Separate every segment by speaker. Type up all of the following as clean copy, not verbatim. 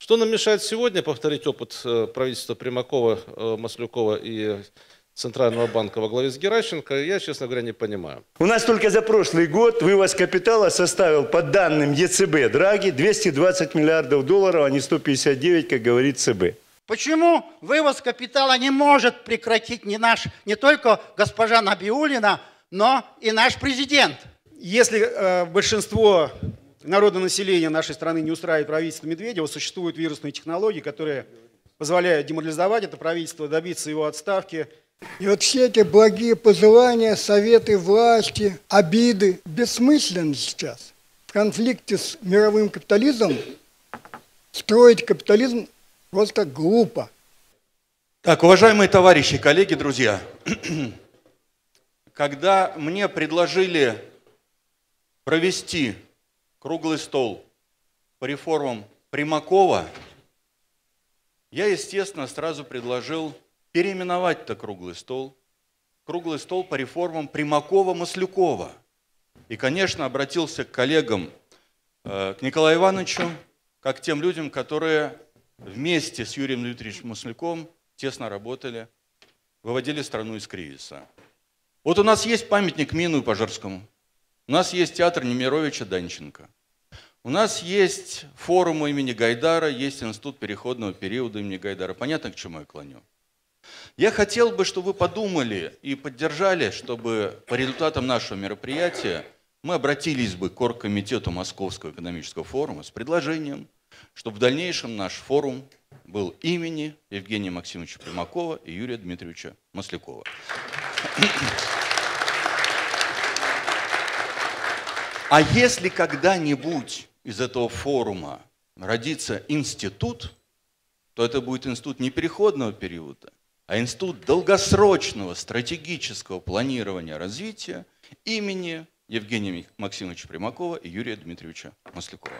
Speaker 1: Что нам мешает сегодня повторить опыт правительства Примакова, Маслюкова и Центрального банка во главе с Геращенко, я, честно говоря, не понимаю.
Speaker 2: У нас только за прошлый год вывоз капитала составил, по данным ЕЦБ Драги, 220 миллиардов долларов, а не 159, как говорит ЦБ.
Speaker 3: Почему вывоз капитала не может прекратить не только госпожа Набиуллина, но и наш президент?
Speaker 4: Если большинство народонаселения нашей страны не устраивает правительство Медведева, существуют вирусные технологии, которые позволяют деморализовать это правительство, добиться его отставки.
Speaker 5: И вот все эти благие пожелания, советы власти, обиды бессмысленны сейчас. В конфликте с мировым капитализмом строить капитализм просто глупо.
Speaker 6: Так, уважаемые товарищи, коллеги, друзья, когда мне предложили провести круглый стол по реформам Примакова, я, естественно, сразу предложил переименовать это круглый стол по реформам Примакова-Маслюкова. И, конечно, обратился к коллегам, к Николаю Ивановичу, как к тем людям, которые вместе с Юрием Дмитриевичем Масляковым тесно работали, выводили страну из кризиса. Вот у нас есть памятник Мину и Пожарскому, у нас есть театр Немировича Данченко, у нас есть форум имени Гайдара, есть институт переходного периода имени Гайдара. Понятно, к чему я клоню? Я хотел бы, чтобы вы подумали и поддержали, чтобы по результатам нашего мероприятия мы обратились бы к оргкомитету Московского экономического форума с предложением, чтобы в дальнейшем наш форум был имени Евгения Максимовича Примакова и Юрия Дмитриевича Маслякова. А если когда-нибудь из этого форума родится институт, то это будет институт не переходного периода, а институт долгосрочного стратегического планирования развития имени Евгения Максимовича Примакова и Юрия Дмитриевича Маслякова.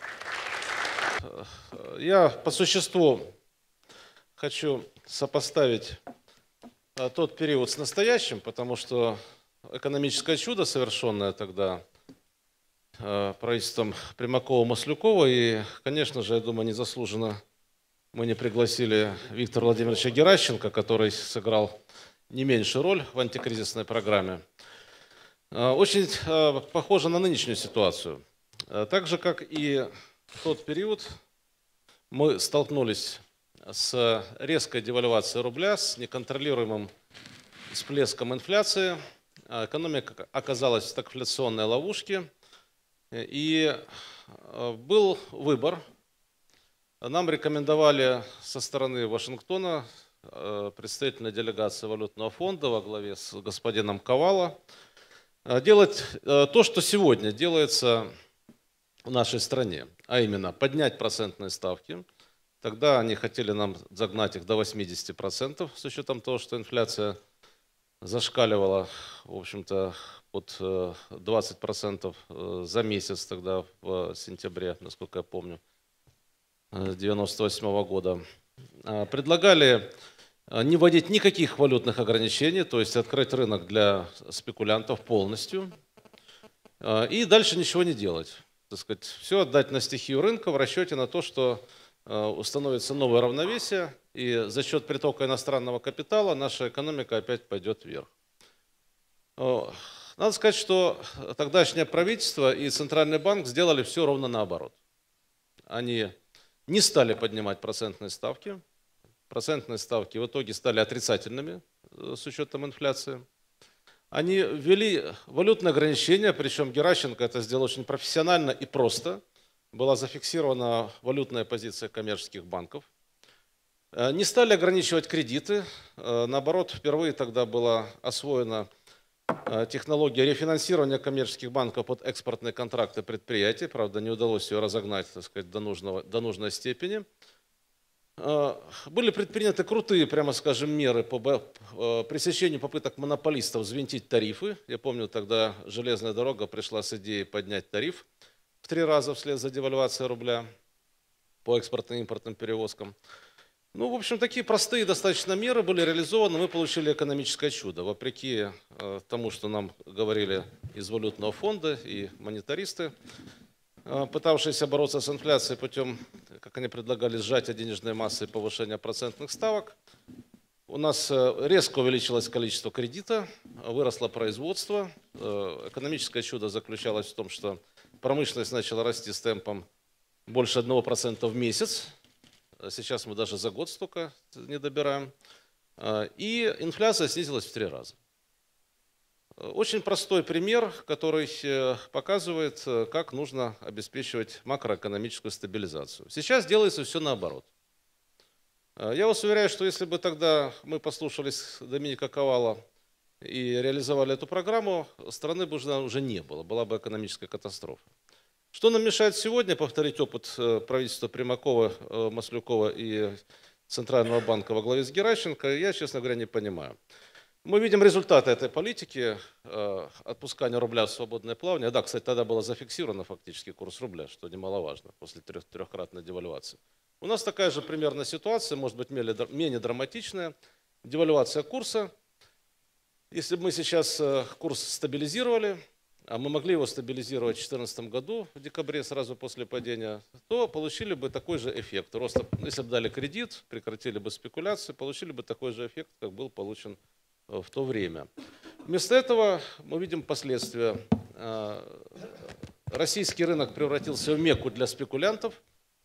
Speaker 1: Я по существу хочу сопоставить тот период с настоящим, потому что экономическое чудо, совершенное тогда правительством Примакова-Маслякова, и, конечно же, я думаю, незаслуженно мы не пригласили Виктора Владимировича Геращенко, который сыграл не меньшую роль в антикризисной программе, очень похоже на нынешнюю ситуацию. Так же, как и в тот период, мы столкнулись с резкой девальвацией рубля, с неконтролируемым всплеском инфляции. Экономика оказалась в стагфляционной ловушке. И был выбор. Нам рекомендовали со стороны Вашингтона представительная делегация валютного фонда во главе с господином Ковало делать то, что сегодня делается в нашей стране, а именно поднять процентные ставки. Тогда они хотели нам загнать их до 80%, с учетом того, что инфляция зашкаливала, в общем-то, под 20% за месяц тогда в сентябре, насколько я помню, 1998 года. Предлагали не вводить никаких валютных ограничений, то есть открыть рынок для спекулянтов полностью, и дальше ничего не делать. Так сказать, все отдать на стихию рынка в расчете на то, что установится новое равновесие, и за счет притока иностранного капитала наша экономика опять пойдет вверх. Надо сказать, что тогдашнее правительство и Центральный банк сделали все ровно наоборот. Они не стали поднимать процентные ставки. Процентные ставки в итоге стали отрицательными с учетом инфляции. Они ввели валютные ограничения, причем Геращенко это сделал очень профессионально и просто. Была зафиксирована валютная позиция коммерческих банков. Не стали ограничивать кредиты. Наоборот, впервые тогда была освоена технология рефинансирования коммерческих банков под экспортные контракты предприятий. Правда, не удалось ее разогнать, так сказать, до нужной степени. Были предприняты крутые, прямо скажем, меры по пресечению попыток монополистов взвинтить тарифы. Я помню, тогда железная дорога пришла с идеей поднять тариф в 3 раза вслед за девальвацией рубля по экспортным и импортным перевозкам. Ну, в общем, такие простые достаточно меры были реализованы, мы получили экономическое чудо. Вопреки тому, что нам говорили из валютного фонда и монетаристы, пытавшиеся бороться с инфляцией путем, как они предлагали, сжатия денежной массы и повышения процентных ставок. У нас резко увеличилось количество кредита, выросло производство. Экономическое чудо заключалось в том, что промышленность начала расти с темпом больше 1% в месяц. Сейчас мы даже за год столько не добираем. И инфляция снизилась в 3 раза. Очень простой пример, который показывает, как нужно обеспечивать макроэкономическую стабилизацию. Сейчас делается все наоборот. Я вас уверяю, что если бы тогда мы послушались Доминика Ковала и реализовали эту программу, страны бы уже не было, была бы экономическая катастрофа. Что нам мешает сегодня повторить опыт правительства Примакова, Маслюкова и Центрального банка во главе с Геращенко, я, честно говоря, не понимаю. Мы видим результаты этой политики, отпускания рубля в свободное плавание. Да, кстати, тогда было зафиксировано фактически курс рубля, что немаловажно, после трехкратной девальвации. У нас такая же примерно ситуация, может быть, менее драматичная. Девальвация курса. Если бы мы сейчас курс стабилизировали, а мы могли его стабилизировать в 2014 году, в декабре, сразу после падения, то получили бы такой же эффект. Роста, если бы дали кредит, прекратили бы спекуляции, получили бы такой же эффект, как был получен в то время. Вместо этого мы видим последствия. Российский рынок превратился в мекку для спекулянтов.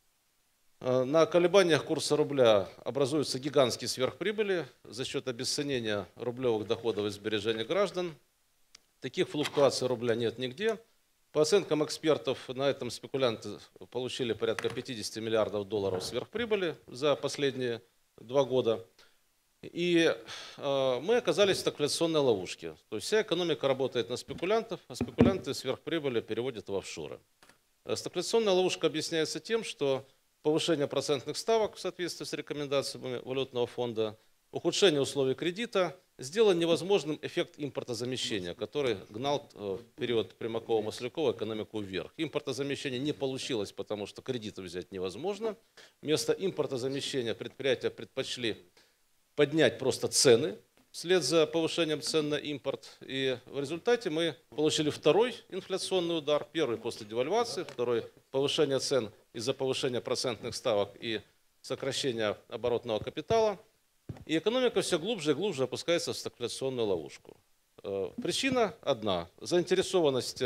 Speaker 1: На колебаниях курса рубля образуются гигантские сверхприбыли за счет обесценения рублевых доходов и сбережений граждан. Таких флуктуаций рубля нет нигде. По оценкам экспертов, на этом спекулянты получили порядка 50 миллиардов долларов сверхприбыли за последние 2 года. И мы оказались в стагфляционной ловушке. То есть вся экономика работает на спекулянтов, а спекулянты сверхприбыли переводят в офшоры. Стагфляционная ловушка объясняется тем, что повышение процентных ставок в соответствии с рекомендациями Валютного фонда, ухудшение условий кредита сделало невозможным эффект импортозамещения, который гнал в период Примакова-Маслякова экономику вверх. Импортозамещение не получилось, потому что кредиты взять невозможно. Вместо импортозамещения предприятия предпочли поднять просто цены вслед за повышением цен на импорт. И в результате мы получили второй инфляционный удар. Первый после девальвации, второй повышение цен из-за повышения процентных ставок и сокращения оборотного капитала. И экономика все глубже и глубже опускается в стагфляционную ловушку. Причина одна. Заинтересованность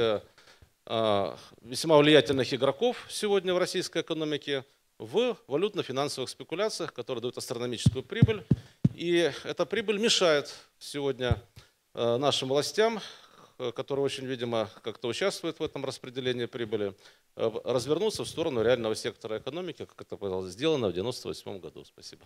Speaker 1: весьма влиятельных игроков сегодня в российской экономике в валютно-финансовых спекуляциях, которые дают астрономическую прибыль. И эта прибыль мешает сегодня нашим властям, которые очень, видимо, как-то участвуют в этом распределении прибыли, развернуться в сторону реального сектора экономики, как это было сделано в 1998 году. Спасибо.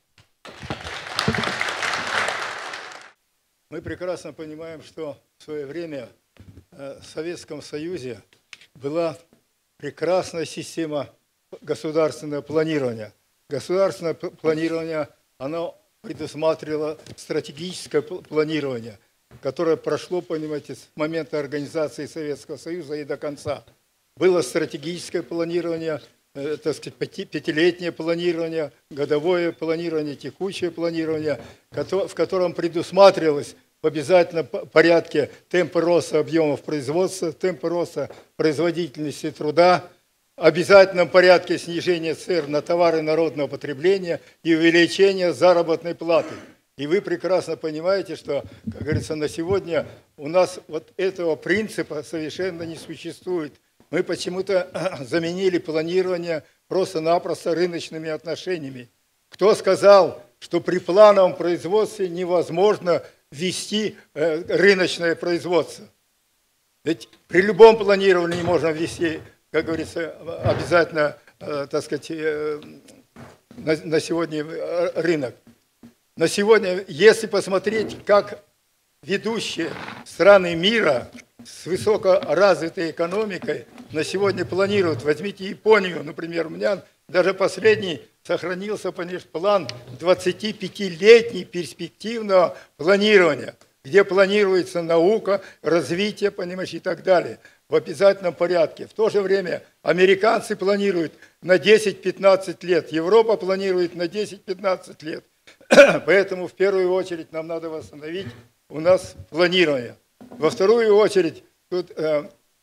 Speaker 7: Мы прекрасно понимаем, что в свое время в Советском Союзе была прекрасная система государственного планирования. Государственное планирование, оно предусматривало стратегическое планирование, которое прошло, понимаете, с момента организации Советского Союза и до конца. Было стратегическое планирование, так сказать, пятилетнее планирование, годовое планирование, текущее планирование, в котором предусматривалось в обязательном порядке темпы роста объемов производства, темпы роста производительности труда, в обязательном порядке снижения цен на товары народного потребления и увеличения заработной платы. И вы прекрасно понимаете, что, как говорится, на сегодня у нас вот этого принципа совершенно не существует. Мы почему-то заменили планирование просто-напросто рыночными отношениями. Кто сказал, что при плановом производстве невозможно ввести рыночное производство? Ведь при любом планировании можно ввести, как говорится, обязательно, так сказать, на сегодня рынок. На сегодня, если посмотреть, как ведущие страны мира с высокоразвитой экономикой на сегодня планируют, возьмите Японию, например, у меня даже последний сохранился, понимаешь, план 25-летней перспективного планирования, где планируется наука, развитие, понимаешь, и так далее, в обязательном порядке. В то же время американцы планируют на 10-15 лет, Европа планирует на 10-15 лет. Поэтому в первую очередь нам надо восстановить у нас планирование. Во вторую очередь тут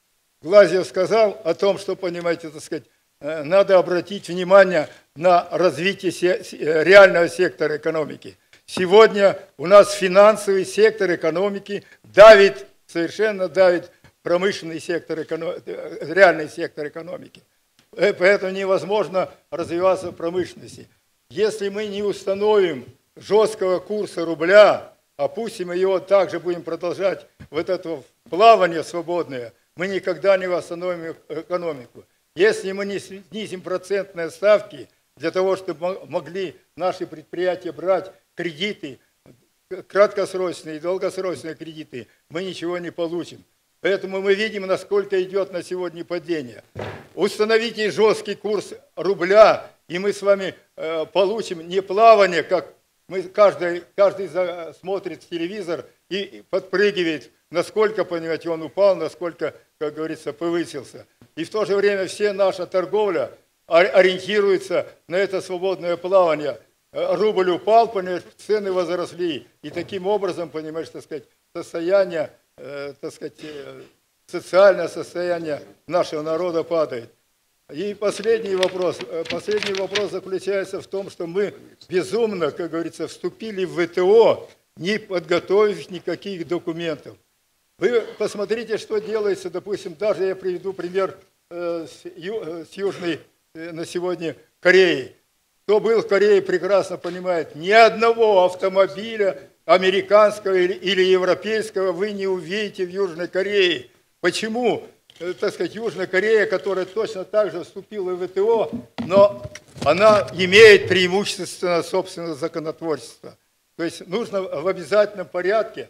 Speaker 7: Глазьев сказал о том, что, понимаете, так сказать, надо обратить внимание на развитие реального сектора экономики. Сегодня у нас финансовый сектор экономики давит, совершенно давит промышленный сектор, реальный сектор экономики. Поэтому невозможно развиваться в промышленности. Если мы не установим жесткого курса рубля, опустим его, также будем продолжать вот это плавание свободное, мы никогда не восстановим экономику. Если мы не снизим процентные ставки для того, чтобы могли наши предприятия брать кредиты, краткосрочные и долгосрочные кредиты, мы ничего не получим. Поэтому мы видим, насколько идет на сегодня падение. Установите жесткий курс рубля, и мы с вами получим не плавание, как каждый смотрит телевизор и подпрыгивает, насколько, понимаете, он упал, насколько, как говорится, повысился. И в то же время вся наша торговля ориентируется на это свободное плавание. Рубль упал, понимаете, цены возросли. И таким образом, понимаешь, так сказать, состояние, так сказать, социальное состояние нашего народа падает. И последний вопрос заключается в том, что мы безумно, как говорится, вступили в ВТО, не подготовив никаких документов. Вы посмотрите, что делается, допустим, даже я приведу пример с Южной на сегодня Кореи. Кто был в Корее, прекрасно понимает, ни одного автомобиля американского или европейского вы не увидите в Южной Корее. Почему? Так сказать, Южная Корея, которая точно так же вступила в ВТО, но она имеет преимущественно собственное законотворчество. То есть нужно в обязательном порядке,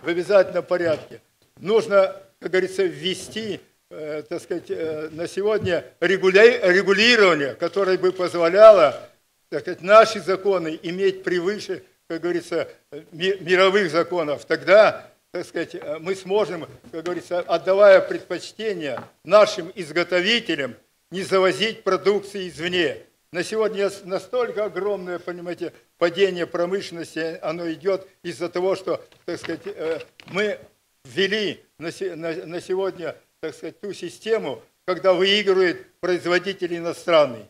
Speaker 7: нужно, как говорится, ввести, так сказать, на сегодня регулирование, которое бы позволяло, так сказать, наши законы иметь превыше, как говорится, мировых законов. Тогда, так сказать, мы сможем, как говорится, отдавая предпочтение нашим изготовителям, не завозить продукции извне. На сегодня настолько огромное, понимаете, падение промышленности, оно идет из-за того, что, так сказать, мы ввели на сегодня, так сказать, ту систему, когда выигрывает производитель иностранный.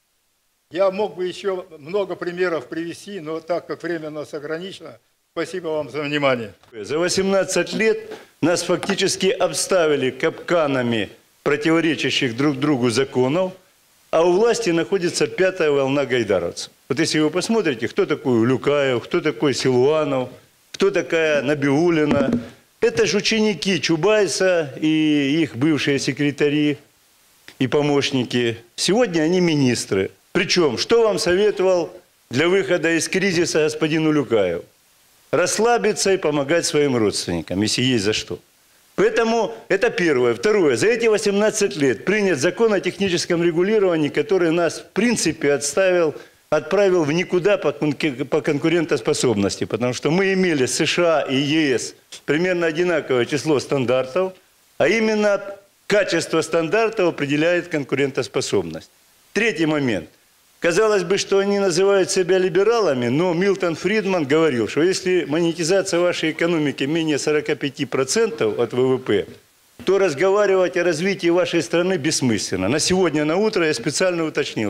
Speaker 7: Я мог бы еще много примеров привести, но так как время у нас ограничено, спасибо вам за внимание.
Speaker 2: За 18 лет нас фактически обставили капканами противоречащих друг другу законов, а у власти находится пятая волна гайдаровцев. Вот если вы посмотрите, кто такой Улюкаев, кто такой Силуанов, кто такая Набиуллина, это же ученики Чубайса и их бывшие секретари и помощники. Сегодня они министры. Причем, что вам советовал для выхода из кризиса господин Улюкаев? Расслабиться и помогать своим родственникам, если есть за что. Поэтому это первое. Второе. За эти 18 лет принят закон о техническом регулировании, который нас, в принципе, отправил в никуда по конкурентоспособности. Потому что мы имели США и ЕС примерно одинаковое число стандартов, а именно качество стандартов определяет конкурентоспособность. Третий момент. Казалось бы, что они называют себя либералами, но Милтон Фридман говорил, что если монетизация вашей экономики менее 45% от ВВП, то разговаривать о развитии вашей страны бессмысленно. На сегодня, на утро я специально уточнил,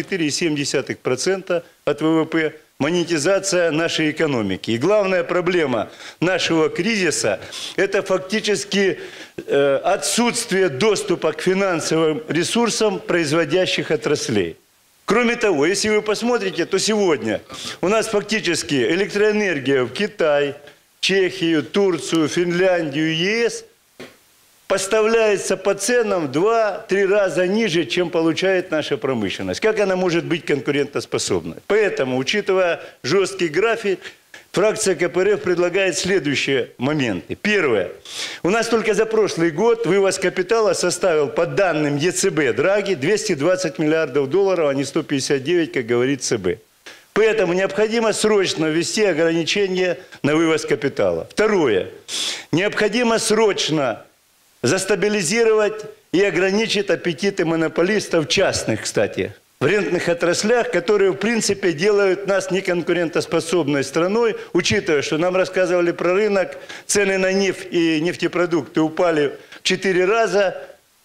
Speaker 2: 44,7% от ВВП монетизация нашей экономики. И главная проблема нашего кризиса – это фактически отсутствие доступа к финансовым ресурсам производящих отраслей. Кроме того, если вы посмотрите, то сегодня у нас фактически электроэнергия в Китай, Чехию, Турцию, Финляндию, ЕС поставляется по ценам в 2-3 раза ниже, чем получает наша промышленность. Как она может быть конкурентоспособной? Поэтому, учитывая жесткий график, фракция КПРФ предлагает следующие моменты. Первое. У нас только за прошлый год вывоз капитала составил, по данным ЕЦБ Драги, 220 миллиардов долларов, а не 159, как говорит ЦБ. Поэтому необходимо срочно ввести ограничения на вывоз капитала. Второе. Необходимо срочно застабилизировать и ограничить аппетиты монополистов частных, кстати, в рентных отраслях, которые, в принципе, делают нас неконкурентоспособной страной, учитывая, что нам рассказывали про рынок, цены на нефть и нефтепродукты упали в 4 раза,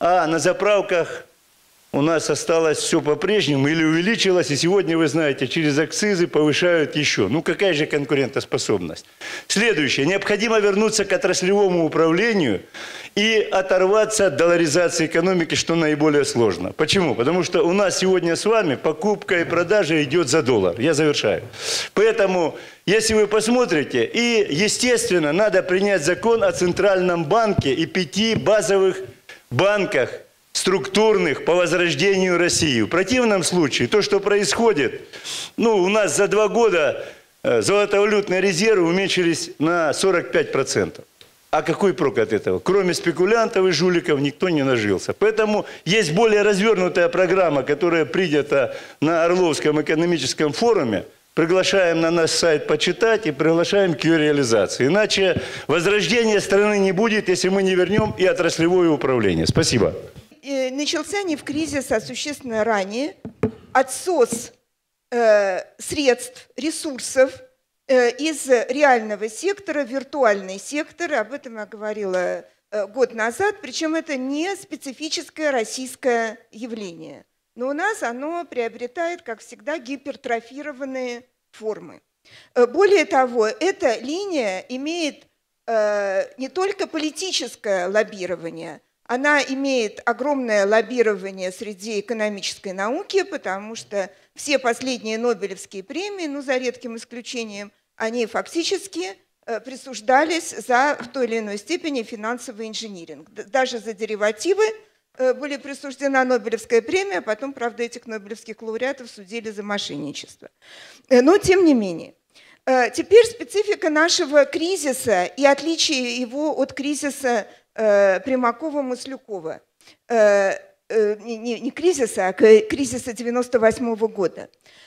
Speaker 2: а на заправках у нас осталось все по-прежнему или увеличилось, и сегодня, вы знаете, через акцизы повышают еще. Ну какая же конкурентоспособность? Следующее. Необходимо вернуться к отраслевому управлению и оторваться от долларизации экономики, что наиболее сложно. Почему? Потому что у нас сегодня с вами покупка и продажа идет за доллар. Я завершаю. Поэтому, если вы посмотрите, и, естественно, надо принять закон о Центральном банке и 5 базовых банках, структурных по возрождению России. В противном случае то, что происходит, у нас за 2 года золотовалютные резервы уменьшились на 45%. А какой прок от этого? Кроме спекулянтов и жуликов никто не нажился. Поэтому есть более развернутая программа, которая принята на Орловском экономическом форуме. Приглашаем на наш сайт почитать и приглашаем к ее реализации. Иначе возрождения страны не будет, если мы не вернем и отраслевое управление. Спасибо.
Speaker 8: Начался не в кризис, а существенно ранее отсос средств, ресурсов из реального сектора в виртуальный сектор. Об этом я говорила год назад. Причем это не специфическое российское явление. Но у нас оно приобретает, как всегда, гипертрофированные формы. Более того, эта линия имеет не только политическое лоббирование, она имеет огромное лоббирование среди экономической науки, потому что все последние Нобелевские премии, за редким исключением, они фактически присуждались за в той или иной степени финансовый инжиниринг. Даже за деривативы были присуждена Нобелевская премия, а потом, правда, этих нобелевских лауреатов судили за мошенничество. Но тем не менее. Теперь специфика нашего кризиса и отличие его от кризиса Примакова-Маслюкова. Не кризиса, а кризиса 1998 года.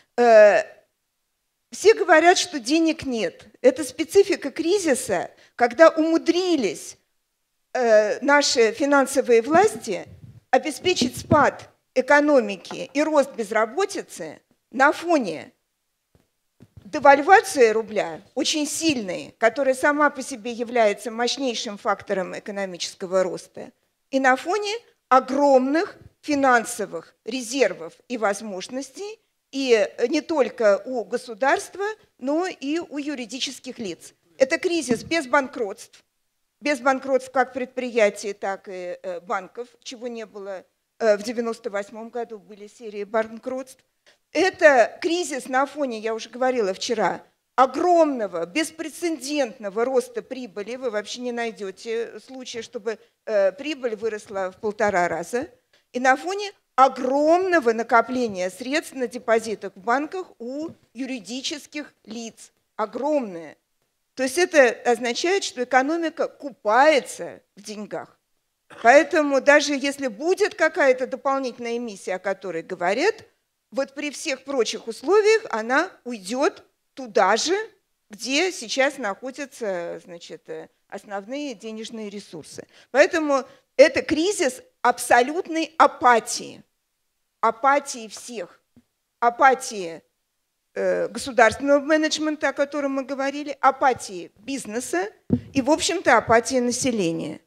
Speaker 8: Все говорят, что денег нет. Это специфика кризиса, когда умудрились наши финансовые власти обеспечить спад экономики и рост безработицы на фоне девальвации рубля, очень сильной, которая сама по себе является мощнейшим фактором экономического роста, и на фоне огромных финансовых резервов и возможностей, и не только у государства, но и у юридических лиц. Это кризис без банкротств как предприятий, так и банков, чего не было в 1998 году, были серии банкротств. Это кризис на фоне, я уже говорила вчера, огромного, беспрецедентного роста прибыли. Вы вообще не найдете случая, чтобы прибыль выросла в 1,5 раза. И на фоне огромного накопления средств на депозитах в банках у юридических лиц. Огромное. То есть это означает, что экономика купается в деньгах. Поэтому даже если будет какая-то дополнительная эмиссия, о которой говорят, вот при всех прочих условиях она уйдет туда же, где сейчас находятся, основные денежные ресурсы. Поэтому это кризис абсолютной апатии. Апатии всех. Апатии государственного менеджмента, о котором мы говорили, апатии бизнеса и, в общем-то, апатии населения.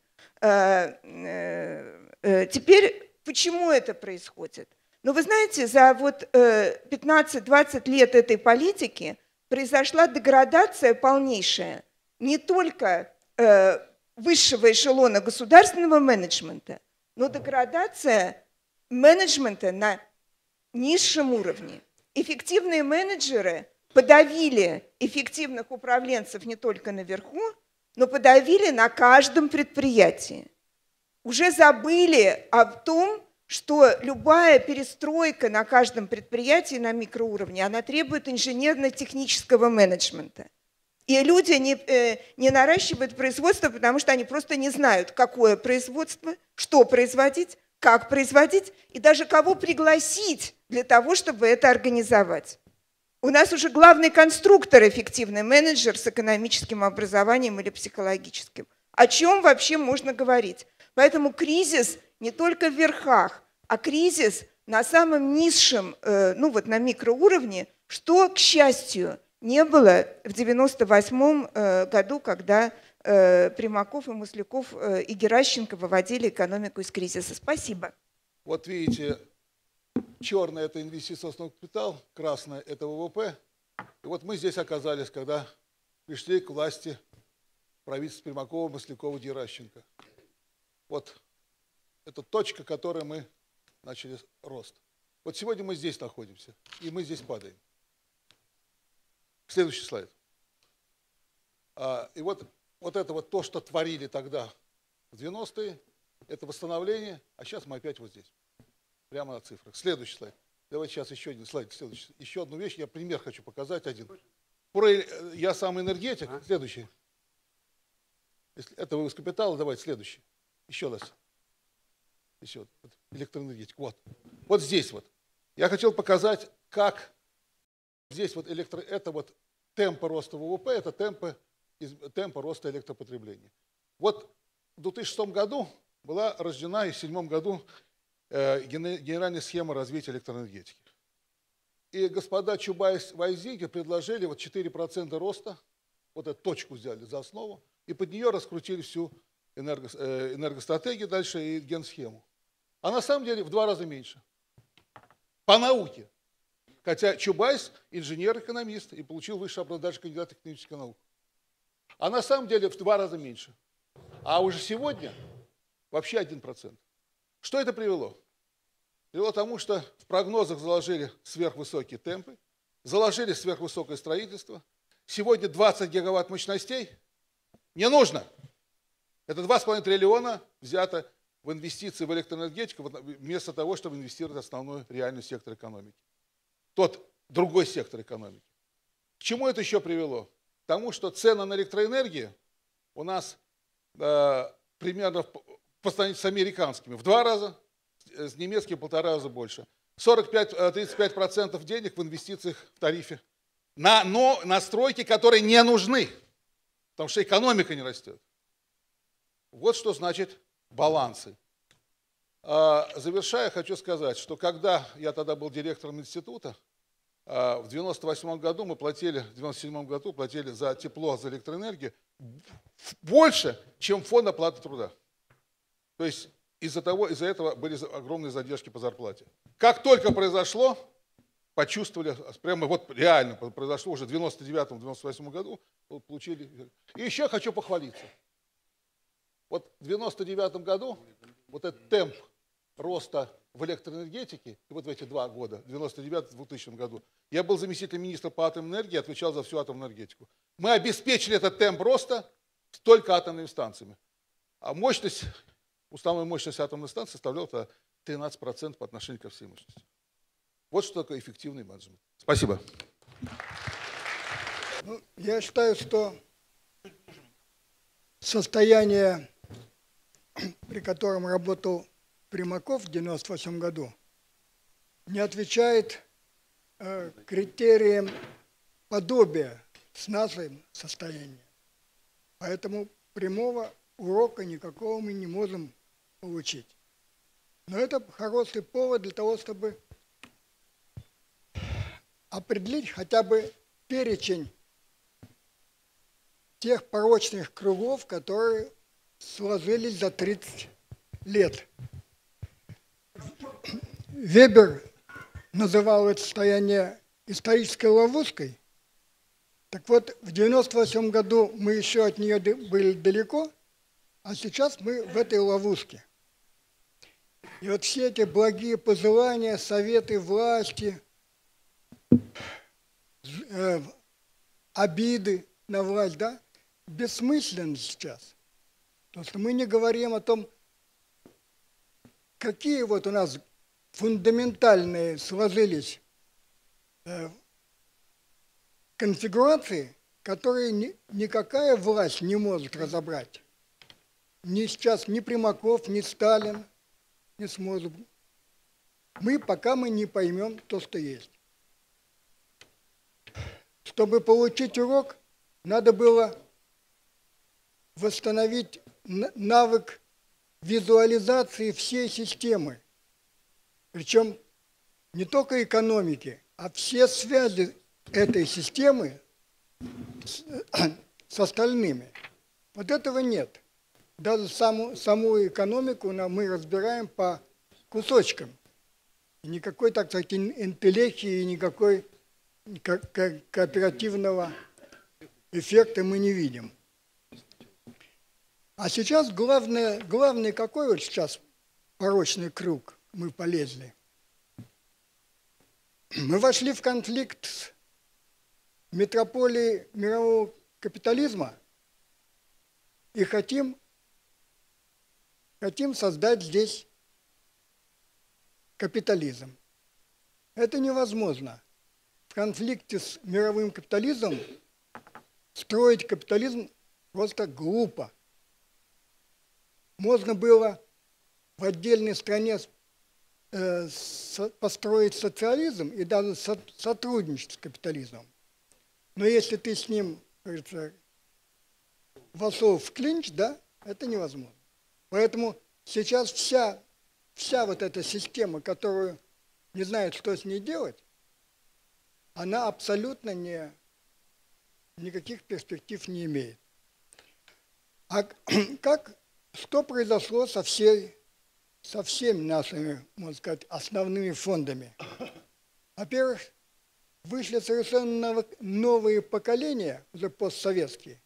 Speaker 8: Теперь, почему это происходит? Вы знаете, за 15-20 лет этой политики произошла деградация полнейшая не только высшего эшелона государственного менеджмента, но деградация менеджмента на низшем уровне. Эффективные менеджеры подавили эффективных управленцев не только наверху, но подавили на каждом предприятии. Уже забыли о том, что любая перестройка на каждом предприятии на микроуровне, она требует инженерно-технического менеджмента. И люди не наращивают производство, потому что они просто не знают, какое производство, что производить, как производить и даже кого пригласить для того, чтобы это организовать. У нас уже главный конструктор эффективный менеджер с экономическим образованием или психологическим. О чем вообще можно говорить? Поэтому кризис не только в верхах, а кризис на самом низшем, на микроуровне, что, к счастью, не было в 1998 году, когда Примаков и Масляков и Геращенко выводили экономику из кризиса. Спасибо.
Speaker 9: Вот видите, черное – это инвестиционный капитал, красное – это ВВП. И вот мы здесь оказались, когда пришли к власти правительства Примакова, Маслякова, Геращенко. Вот это точка, которой мы начали рост. Вот сегодня мы здесь находимся, и мы здесь падаем. Следующий слайд. И вот это вот то, что творили тогда в 90-е, это восстановление, а сейчас мы опять вот здесь, прямо на цифрах. Следующий слайд. Давайте сейчас еще один слайд. Следующий. Еще одну вещь, я пример хочу показать один. Я сам энергетик. Следующий. Это вывоз капитала, давайте следующий. Еще раз. Еще электроэнергетик. Вот здесь вот. Я хотел показать, как здесь вот это вот темпы роста ВВП, это темпы роста электропотребления. Вот в 2006 году была рождена и в 2007 году генеральная схема развития электроэнергетики. И господа Чубайс, Вайзиги предложили вот 4% роста, вот эту точку взяли за основу, и под нее раскрутили всю энергостратегию дальше и генсхему. А на самом деле в 2 раза меньше. По науке. Хотя Чубайс инженер-экономист и получил высшее образование, даже кандидат экономических наук. А на самом деле в 2 раза меньше. А уже сегодня вообще 1%. Что это привело? Привело к тому, что в прогнозах заложили сверхвысокие темпы, заложили сверхвысокое строительство. Сегодня 20 гигаватт мощностей не нужно. Это 2,5 триллиона взято в инвестиции в электроэнергетику вместо того, чтобы инвестировать в основной реальный сектор экономики. Тот другой сектор экономики. К чему это еще привело? К тому, что цены на электроэнергию у нас примерно по сравнению с американскими в 2 раза, с немецкими в 1,5 раза больше. 35% денег в инвестициях в тарифе на стройки, которые не нужны, потому что экономика не растет. Вот что значит балансы. Завершая, хочу сказать, что когда я тогда был директором института, в 1998 году мы платили, в 1997 году платили за тепло, за электроэнергию больше, чем фонд оплаты труда. То есть из-за этого были огромные задержки по зарплате. Как только произошло, почувствовали, прямо вот реально произошло уже в 1999-1998 году, получили. И еще хочу похвалиться. Вот в 1999 году вот этот темп роста в электроэнергетике, и вот в эти 2 года, в 1999-2000 году, я был заместителем министра по атомной энергии, отвечал за всю атомную энергетику. Мы обеспечили этот темп роста только атомными станциями. А мощность, уставная мощность атомной станции составляла 13% по отношению ко всей мощности. Вот что такое эффективный менеджмент. Спасибо.
Speaker 5: Я считаю, что состояние, при котором работал Примаков в 1998 году, не отвечает критериям подобия с нашим состоянием. Поэтому прямого урока никакого мы не можем получить. Но это хороший повод для того, чтобы определить хотя бы перечень тех порочных кругов, которые сложились за 30 лет. Вебер называл это состояние исторической ловушкой. Так вот, в 1998 году мы еще от нее были далеко, а сейчас мы в этой ловушке. И вот все эти благие пожелания, советы власти, обиды на власть, да, бессмысленны сейчас. Потому что мы не говорим о том, какие вот у нас фундаментальные сложились конфигурации, которые никакая власть не может разобрать. Ни сейчас ни Примаков, ни Сталин не сможет. Пока мы не поймем то, что есть. Чтобы получить урок, надо было восстановить навык визуализации всей системы. Причем не только экономики, а все связи этой системы с остальными. Вот этого нет. Даже саму экономику мы разбираем по кусочкам. Никакой, так сказать, интеллектии и никакой кооперативного эффекта мы не видим. А сейчас главный какой вот сейчас порочный круг мы полезли? Мы вошли в конфликт с метрополией мирового капитализма и хотим создать здесь капитализм. Это невозможно. В конфликте с мировым капитализмом строить капитализм просто глупо. Можно было в отдельной стране построить социализм и даже сотрудничать с капитализмом. Но если ты с ним, кажется, вошел в клинч, да, это невозможно. Поэтому сейчас вся вот эта система, которую не знает, что с ней делать, она абсолютно никаких перспектив не имеет. А что произошло со всеми нашими, можно сказать, основными фондами? Во-первых, вышли совершенно новые поколения, уже постсоветские,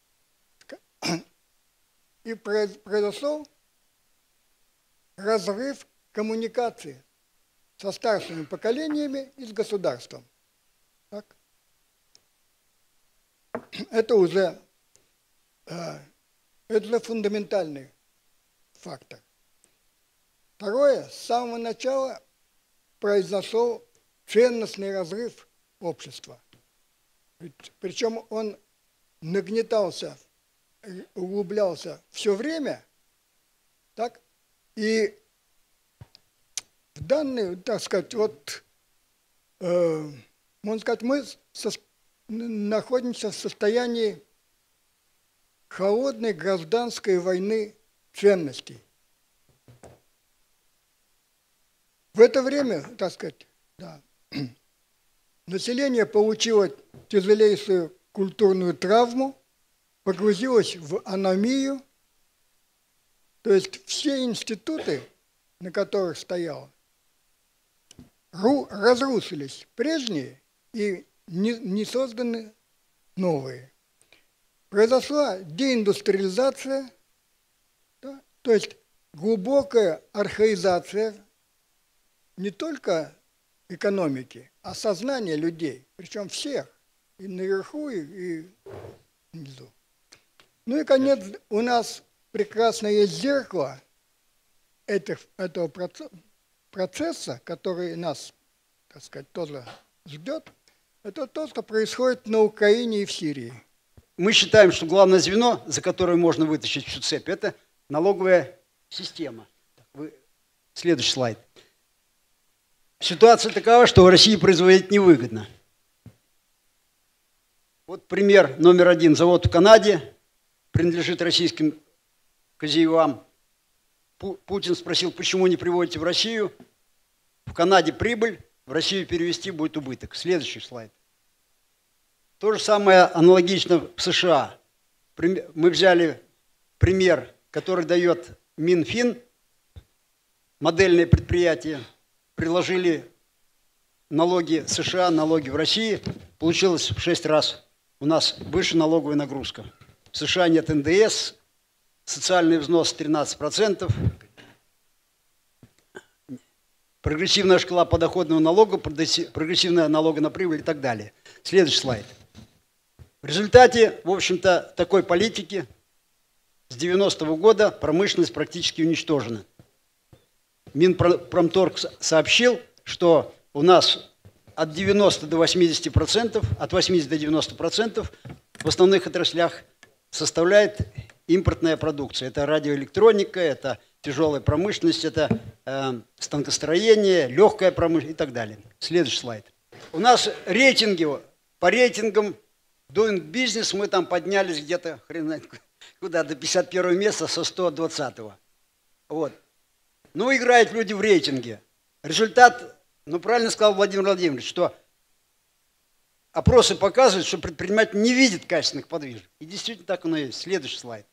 Speaker 5: и произошел разрыв коммуникации со старшими поколениями и с государством. Так? Это уже фундаментальный фактор. Второе, с самого начала произошел ценностный разрыв общества. Причем он нагнетался, углублялся все время, так? И в данный, так сказать, можно сказать, мы находимся в состоянии холодной гражданской войны ценностей. В это время, так сказать, да, население получило тяжелейшую культурную травму, погрузилось в аномию, то есть все институты, на которых стояло, разрушились прежние и не созданы новые. Произошла деиндустриализация, да, то есть глубокая архаизация не только экономики, а сознания людей, причем всех, и наверху, и внизу. Ну и, конец, у нас прекрасно есть зеркало этого процесса, который нас, так сказать, тоже ждет. Это то, что происходит на Украине и в Сирии.
Speaker 4: Мы считаем, что главное звено, за которое можно вытащить всю цепь, это налоговая система. Следующий слайд. Ситуация такова, что в России производить невыгодно. Вот пример номер один. Завод в Канаде принадлежит российским хозяевам. Путин спросил, почему не приводите в Россию. В Канаде прибыль, в Россию перевести будет убыток. Следующий слайд. То же самое аналогично в США. Мы взяли пример, который дает Минфин, модельное предприятие, приложили налоги США, налоги в России, получилось в 6 раз у нас выше налоговая нагрузка. В США нет НДС, социальный взнос 13%, прогрессивная шкала подоходного налога, прогрессивная налога на прибыль и так далее. Следующий слайд. В результате, в общем-то, такой политики с 90-го года промышленность практически уничтожена. Минпромторг сообщил, что у нас от 90 до 80%, от 80 до 90% в основных отраслях составляет импортная продукция. Это радиоэлектроника, это тяжелая промышленность, это станкостроение, легкая промышленность и так далее. Следующий слайд. У нас рейтинги, по рейтингам Doing Business мы там поднялись где-то, хрен знает куда, до 51-го места со 120-го. Вот. Ну, играют люди в рейтинге. Результат, ну, правильно сказал Владимир Владимирович, что опросы показывают, что предприниматель не видит качественных подвижек. И действительно так оно и есть. Следующий слайд.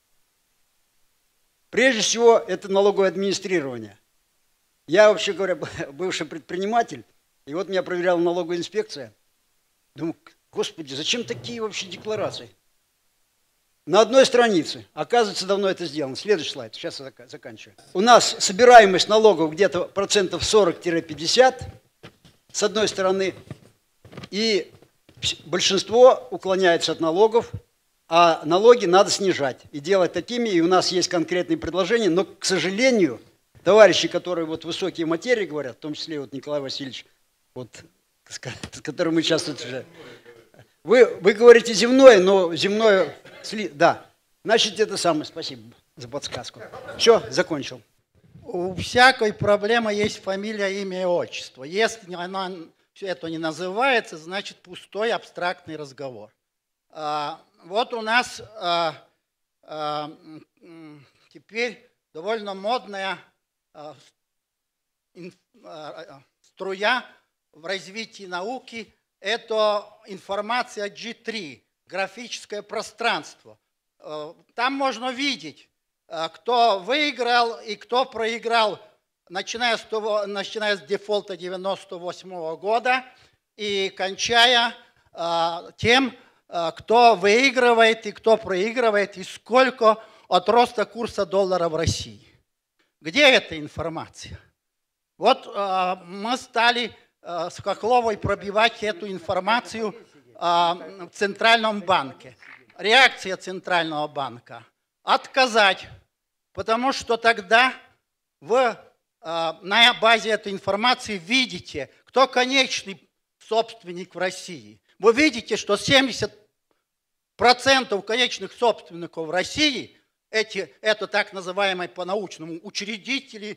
Speaker 4: Прежде всего, это налоговое администрирование. Я, вообще говоря, бывший предприниматель, и вот меня проверяла налоговая инспекция. Думаю, господи, зачем такие вообще декларации? На одной странице, оказывается, давно это сделано. Следующий слайд, сейчас я заканчиваю. У нас собираемость налогов где-то процентов 40-50, с одной стороны, и большинство уклоняется от налогов, а налоги надо снижать и делать такими, и у нас есть конкретные предложения, но, к сожалению, товарищи, которые вот высокие материи говорят, в том числе вот Николай Васильевич, вот, с которым мы сейчас тут уже... Вы говорите земное, но земное... Да, значит, это самое. Спасибо за подсказку. Все, закончил.
Speaker 3: У всякой проблемы есть фамилия, имя и отчество. Если она все это не называется, значит пустой абстрактный разговор. Вот у нас теперь довольно модная струя в развитии науки. Это информация G3, графическое пространство. Там можно видеть, кто выиграл и кто проиграл, начиная с дефолта 1998 года и кончая тем, кто выигрывает и кто проигрывает, и сколько от роста курса доллара в России. Где эта информация? Вот мы стали с Хохловой пробивать эту информацию в Центральном банке. Реакция Центрального банка – отказать, потому что тогда вы на базе этой информации видите, кто конечный собственник в России. Вы видите, что 70% конечных собственников в России это так называемые по-научному учредители.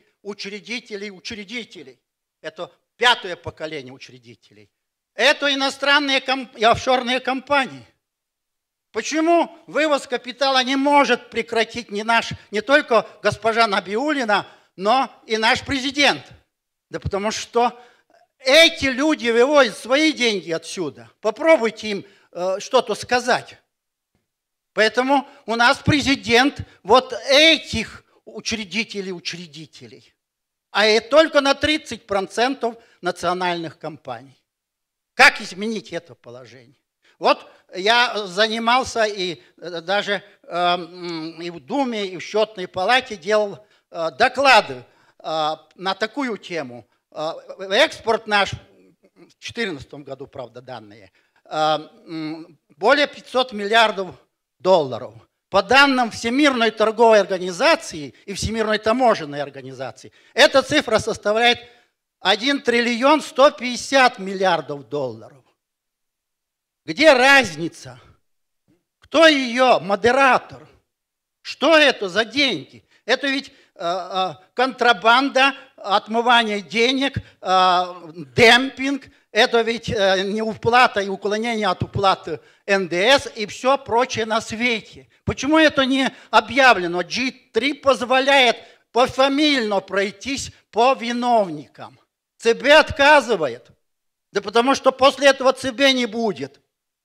Speaker 3: Это пятое поколение учредителей. Это иностранные и офшорные компании. Почему вывоз капитала не может прекратить не только госпожа Набиуллина, но и наш президент? Да потому что эти люди вывозят свои деньги отсюда. Попробуйте им что-то сказать. Поэтому у нас президент вот этих учредителей. А это только на 30% национальных компаний. Как изменить это положение? Вот я занимался и даже и в Думе, и в Счетной палате делал доклады на такую тему. Экспорт наш, в 2014 году, правда, данные, более 500 миллиардов долларов. По данным Всемирной торговой организации и Всемирной таможенной организации, эта цифра составляет 1 триллион 150 миллиардов долларов. Где разница? Кто ее модератор? Что это за деньги? Это ведь контрабанда, отмывание денег, демпинг. Это ведь неуплата и уклонение от уплаты НДС и все прочее на свете. Почему это не объявлено? G3 позволяет пофамильно пройтись по виновникам. ЦБ отказывает. Да потому что после этого ЦБ не будет.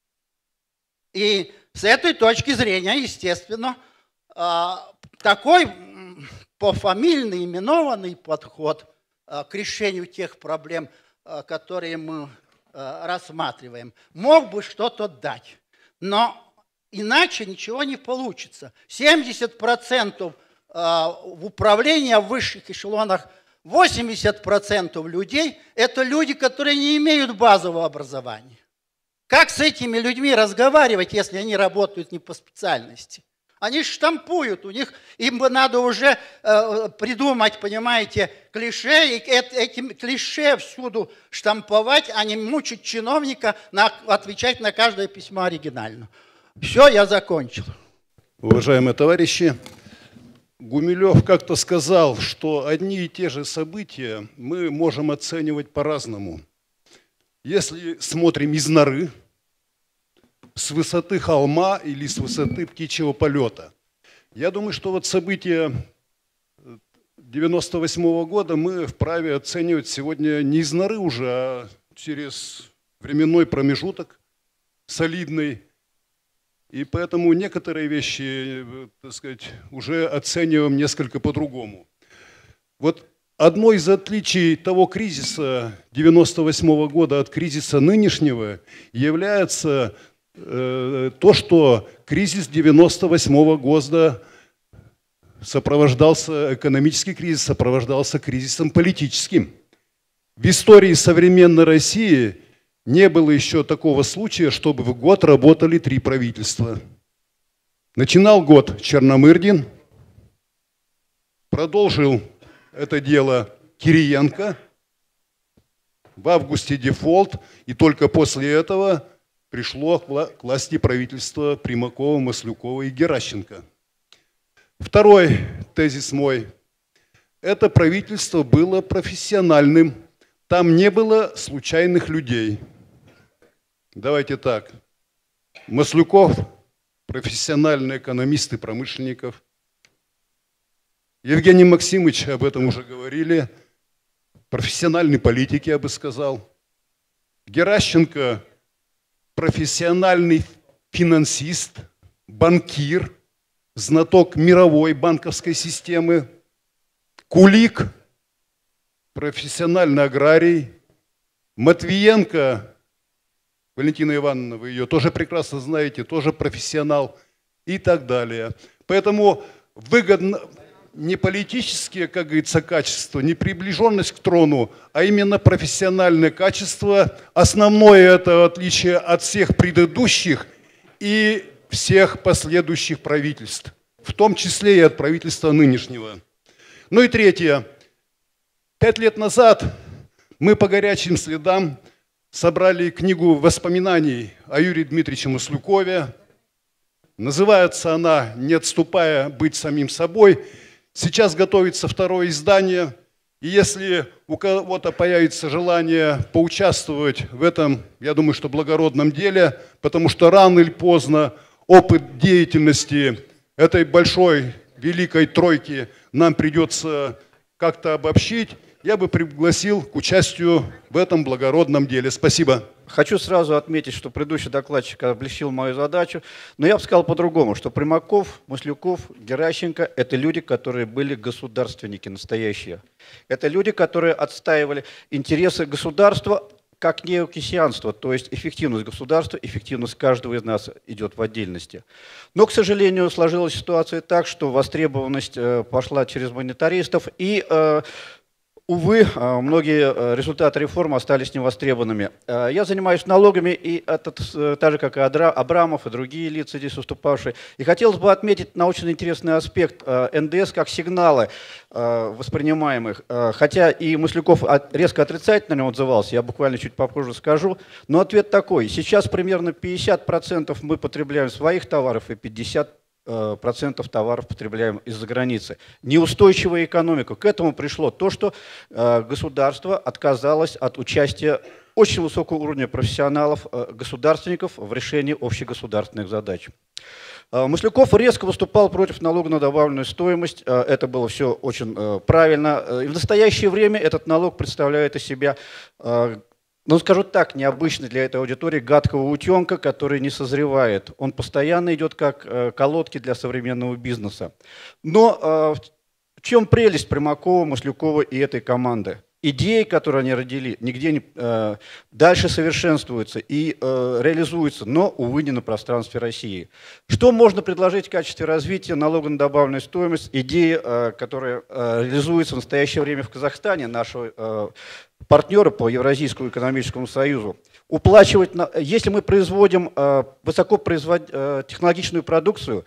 Speaker 3: И с этой точки зрения, естественно, такой пофамильный, именованный подход к решению тех проблем, которые мы рассматриваем, мог бы что-то дать. Но иначе ничего не получится. 70% в управлении в высших эшелонах, 80% людей – это люди, которые не имеют базового образования. Как с этими людьми разговаривать, если они работают не по специальности? Они штампуют, им бы надо уже придумать, понимаете, клише, и этим клише всюду штамповать, а не мучить чиновника, отвечать на каждое письмо оригинально. Все, я закончил.
Speaker 10: Уважаемые товарищи, Гумилев как-то сказал, что одни и те же события мы можем оценивать по-разному. Если смотрим из норы, с высоты холма или с высоты птичьего полета. Я думаю, что вот события 1998 года мы вправе оценивать сегодня не из норы уже, а через временной промежуток солидный. И поэтому некоторые вещи, так сказать, уже оцениваем несколько по-другому. Вот одно из отличий того кризиса 98 года от кризиса нынешнего является то, что кризис 98 года сопровождался, экономический кризис сопровождался кризисом политическим. В истории современной России не было еще такого случая, чтобы в год работали 3 правительства. Начинал год Черномырдин, продолжил это дело Кириенко, в августе дефолт, и только после этого пришло к власти правительство Примакова, Маслюкова и Геращенко. Второй тезис мой. Это правительство было профессиональным. Там не было случайных людей. Давайте так. Маслюков – профессиональный экономист и промышленников. Евгений Максимович, об этом уже говорили, профессиональный политик, я бы сказал. Геращенко – профессиональный финансист, банкир, знаток мировой банковской системы. Кулик – профессиональный аграрий. Матвиенко, Валентина Ивановна, вы ее тоже прекрасно знаете, тоже профессионал и так далее. Поэтому выгодно не политические, как говорится, качества, не приближенность к трону, а именно профессиональное качество. Основное это отличие от всех предыдущих и всех последующих правительств, в том числе и от правительства нынешнего. Ну и третье. 5 лет назад мы по горячим следам собрали книгу воспоминаний о Юрии Дмитриевиче Маслюкове. Называется она «Не отступая, быть самим собой». Сейчас готовится 2-е издание. И если у кого-то появится желание поучаствовать в этом, я думаю, что благородном деле, потому что рано или поздно опыт деятельности этой большой, великой тройки нам придется как-то обобщить, я бы пригласил к участию в этом благородном деле. Спасибо.
Speaker 11: Хочу сразу отметить, что предыдущий докладчик облегчил мою задачу, но я бы сказал по-другому, что Примаков, Маслюков, Геращенко – это люди, которые были государственники настоящие. Это люди, которые отстаивали интересы государства как неокессианство, то есть эффективность государства, эффективность каждого из нас идет в отдельности. Но, к сожалению, сложилась ситуация так, что востребованность пошла через монетаристов, и увы, многие результаты реформы остались невостребованными. Я занимаюсь налогами, и это так же, как и Абрамов и другие лица здесь выступавшие. И хотелось бы отметить на очень интересный аспект НДС как сигналы воспринимаемых. Хотя и Маслюков резко отрицательно на него отзывался, я буквально чуть попозже скажу. Но ответ такой. Сейчас примерно 50% мы потребляем своих товаров и 50% товаров потребляем из-за границы. Неустойчивая экономика. К этому пришло то, что государство отказалось от участия очень высокого уровня профессионалов, государственников в решении общегосударственных задач. Маслюков резко выступал против налога на добавленную стоимость. Это было все очень правильно. И в настоящее время этот налог представляет из себя, ну, скажу так, необычно для этой аудитории, гадкого утенка, который не созревает. Он постоянно идет как колодки для современного бизнеса. Но в чем прелесть Примакова, Маслюкова и этой команды? Идеи, которые они родили, нигде не дальше совершенствуются и реализуются, но, увы, не на пространстве России. Что можно предложить в качестве развития налога на добавленную стоимость? Идеи, которые реализуются в настоящее время в Казахстане, нашего партнера по Евразийскому экономическому союзу. Уплачивать, если мы производим высокотехнологичную продукцию,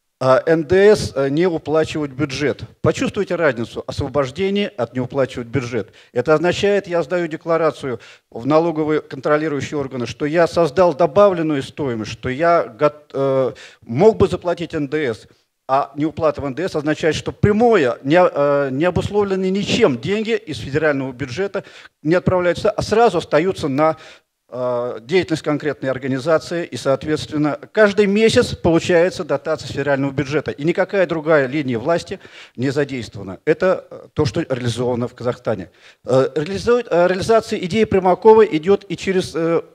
Speaker 11: НДС не уплачивать бюджет. Почувствуйте разницу. Освобождение от не уплачивать бюджет. Это означает, я сдаю декларацию в налоговые контролирующие органы, что я создал добавленную стоимость, что я мог бы заплатить НДС. А неуплата в НДС означает, что прямое, не обусловленные ничем деньги из федерального бюджета не отправляются, а сразу остаются на деятельность конкретной организации, и, соответственно, каждый месяц получается дотация с федерального бюджета, и никакая другая линия власти не задействована. Это то, что реализовано в Казахстане. Реализация идеи Примакова идет и через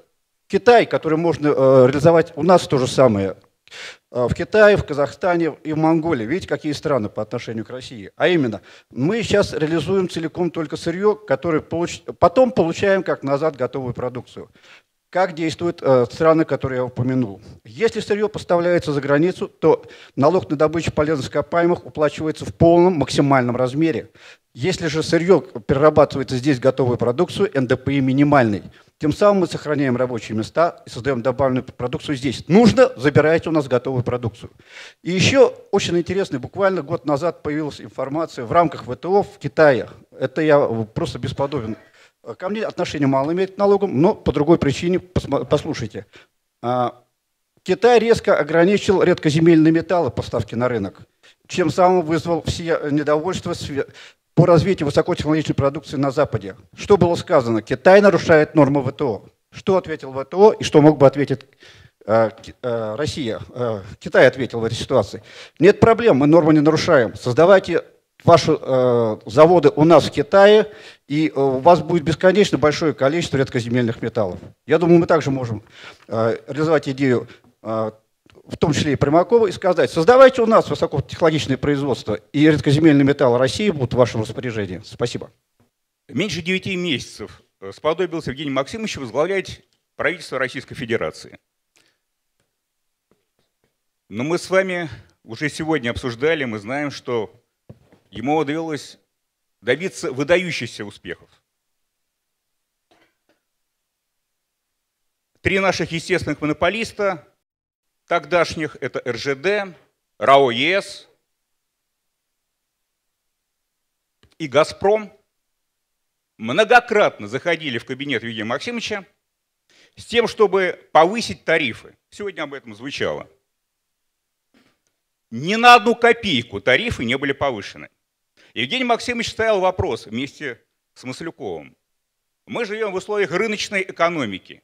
Speaker 11: Китай, который можно реализовать у нас то же самое. В Китае, в Казахстане и в Монголии. Видите, какие страны по отношению к России. А именно, мы сейчас реализуем целиком только сырье, которое потом получаем как назад готовую продукцию. Как действуют страны, которые я упомянул. Если сырье поставляется за границу, то налог на добычу полезных ископаемых уплачивается в полном максимальном размере. Если же сырье перерабатывается здесь готовую продукцию, НДПИ минимальный. Тем самым мы сохраняем рабочие места и создаем добавленную продукцию здесь. Нужно, забирайте у нас готовую продукцию. И еще очень интересно, буквально год назад появилась информация в рамках ВТО в Китае. Это я просто бесподобен. Ко мне отношение мало имеет к налогам, но по другой причине, послушайте. Китай резко ограничил редкоземельные металлы поставки на рынок, чем самым вызвал все недовольство по развитию высокотехнологичной продукции на Западе. Что было сказано? Китай нарушает нормы ВТО. Что ответил ВТО и что мог бы ответить Россия? Китай ответил в этой ситуации. Нет проблем, мы нормы не нарушаем. Создавайте ваши заводы у нас в Китае, и у вас будет бесконечно большое количество редкоземельных металлов. Я думаю, мы также можем реализовать идею, в том числе и Примакова, и сказать, создавайте у нас высокотехнологичное производство, и редкоземельные металлы России будут в вашем распоряжении. Спасибо.
Speaker 12: Меньше 9 месяцев сподобился Евгений Максимович возглавлять правительство Российской Федерации. Но мы с вами уже сегодня обсуждали, мы знаем, что ему удалось добиться выдающихся успехов. 3 наших естественных монополиста тогдашних – это РЖД, РАО ЕС и «Газпром» многократно заходили в кабинет Евгения Максимовича с тем, чтобы повысить тарифы. Сегодня об этом звучало. Ни на одну копейку тарифы не были повышены. Евгений Максимович ставил вопрос вместе с Маслюковым. Мы живем в условиях рыночной экономики.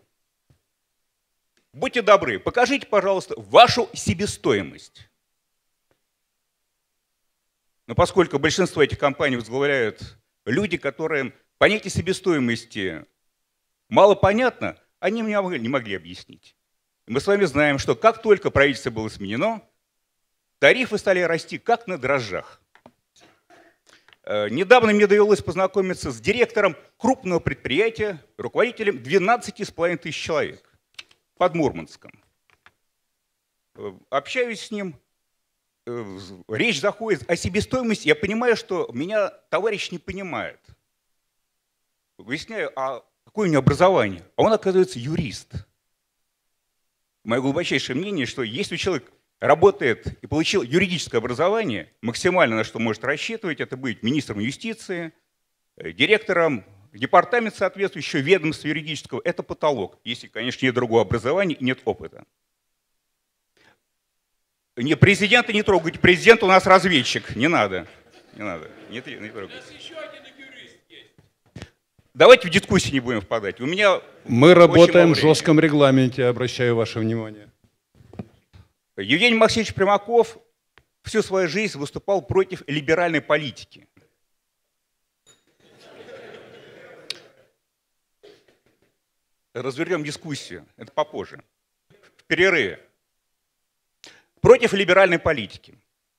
Speaker 12: Будьте добры, покажите, пожалуйста, вашу себестоимость. Но поскольку большинство этих компаний возглавляют люди, которым понятие себестоимости мало понятно, они мне не могли объяснить. Мы с вами знаем, что как только правительство было сменено, тарифы стали расти как на дрожжах. Недавно мне довелось познакомиться с директором крупного предприятия, руководителем 12,5 тысяч человек под Мурманском. Общаюсь с ним, речь заходит о себестоимости, я понимаю, что меня товарищ не понимает. Выясняю, а какое у него образование? А он, оказывается, юрист. Мое глубочайшее мнение, что если человек работает и получил юридическое образование, максимально на что может рассчитывать, это быть министром юстиции, директором департамента соответствующего ведомства юридического, это потолок, если, конечно, нет другого образования и нет опыта. Не, президента не трогайте, президент у нас разведчик, не надо, не трогайте. Давайте в дискуссии не будем впадать.
Speaker 10: Мы работаем в жестком регламенте, обращаю ваше внимание.
Speaker 12: Евгений Максимович Примаков всю свою жизнь выступал против либеральной политики. Развернем дискуссию, это попозже, в перерыве. Против либеральной политики.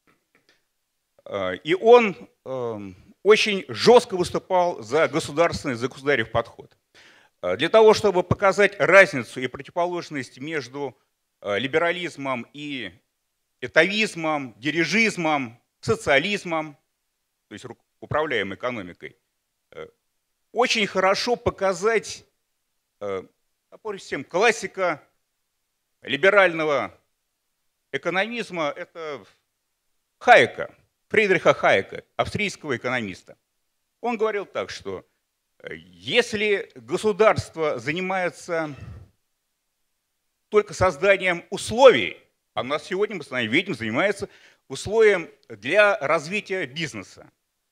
Speaker 12: И он очень жестко выступал за государственный, за государев подход. Для того, чтобы показать разницу и противоположность между либерализмом и этавизмом, дирижизмом, социализмом, то есть управляемой экономикой, очень хорошо показать, допустим, классика либерального экономизма – это Хайека, Фридриха Хайека, австрийского экономиста. Он говорил так, что если государство занимается только созданием условий, а у нас сегодня, мы с вами видим, занимается условием для развития бизнеса,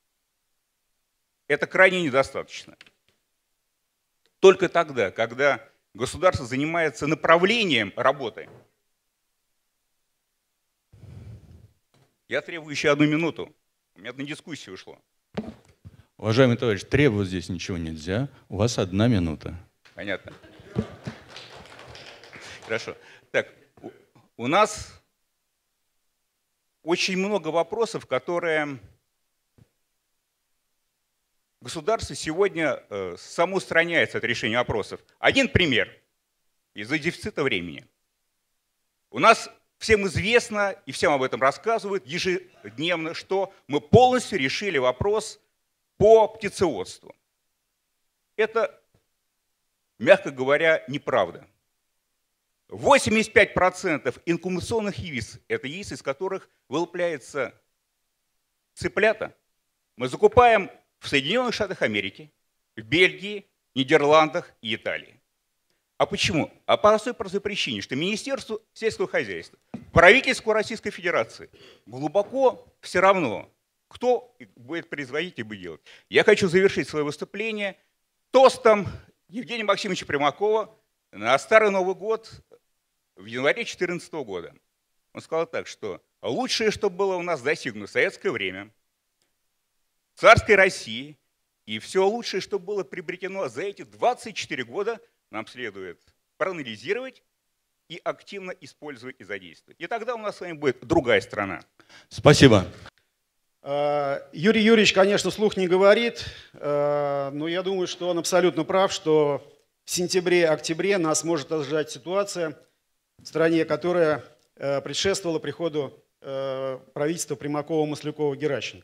Speaker 12: это крайне недостаточно. Только тогда, когда государство занимается направлением работы. Я требую еще 1 минуту. У меня на дискуссию ушло.
Speaker 13: Уважаемый товарищ, требовать здесь ничего нельзя. У вас 1 минута.
Speaker 12: Понятно. Хорошо. Так, у нас очень много вопросов, которые государство сегодня самоустраняется от решения вопросов. Один пример из-за дефицита времени. У нас всем известно, и всем об этом рассказывают ежедневно, что мы полностью решили вопрос по птицеводству. Это, мягко говоря, неправда. 85% инкубационных яиц – это яйца, из которых вылупляются цыплята. Мы закупаем в Соединенных Штатах Америки, в Бельгии, Нидерландах и Италии. А почему? А по простой причине, что Министерство сельского хозяйства, правительству Российской Федерации глубоко все равно, кто будет производить и будет делать. Я хочу завершить свое выступление тостом Евгения Максимовича Примакова на Старый Новый год в январе 2014 года. Он сказал так, что лучшее, что было у нас достигнуто в советское время, в царской России, и все лучшее, что было приобретено за эти 24 года, нам следует проанализировать и активно использовать и задействовать. И тогда у нас с вами будет другая страна.
Speaker 6: Спасибо.
Speaker 13: Юрий Юрьевич, конечно, вслух не говорит, но я думаю, что он абсолютно прав, что в сентябре-октябре нас может ожидать ситуация в стране, которая предшествовала приходу правительства Примакова-Маслякова-Геращенко.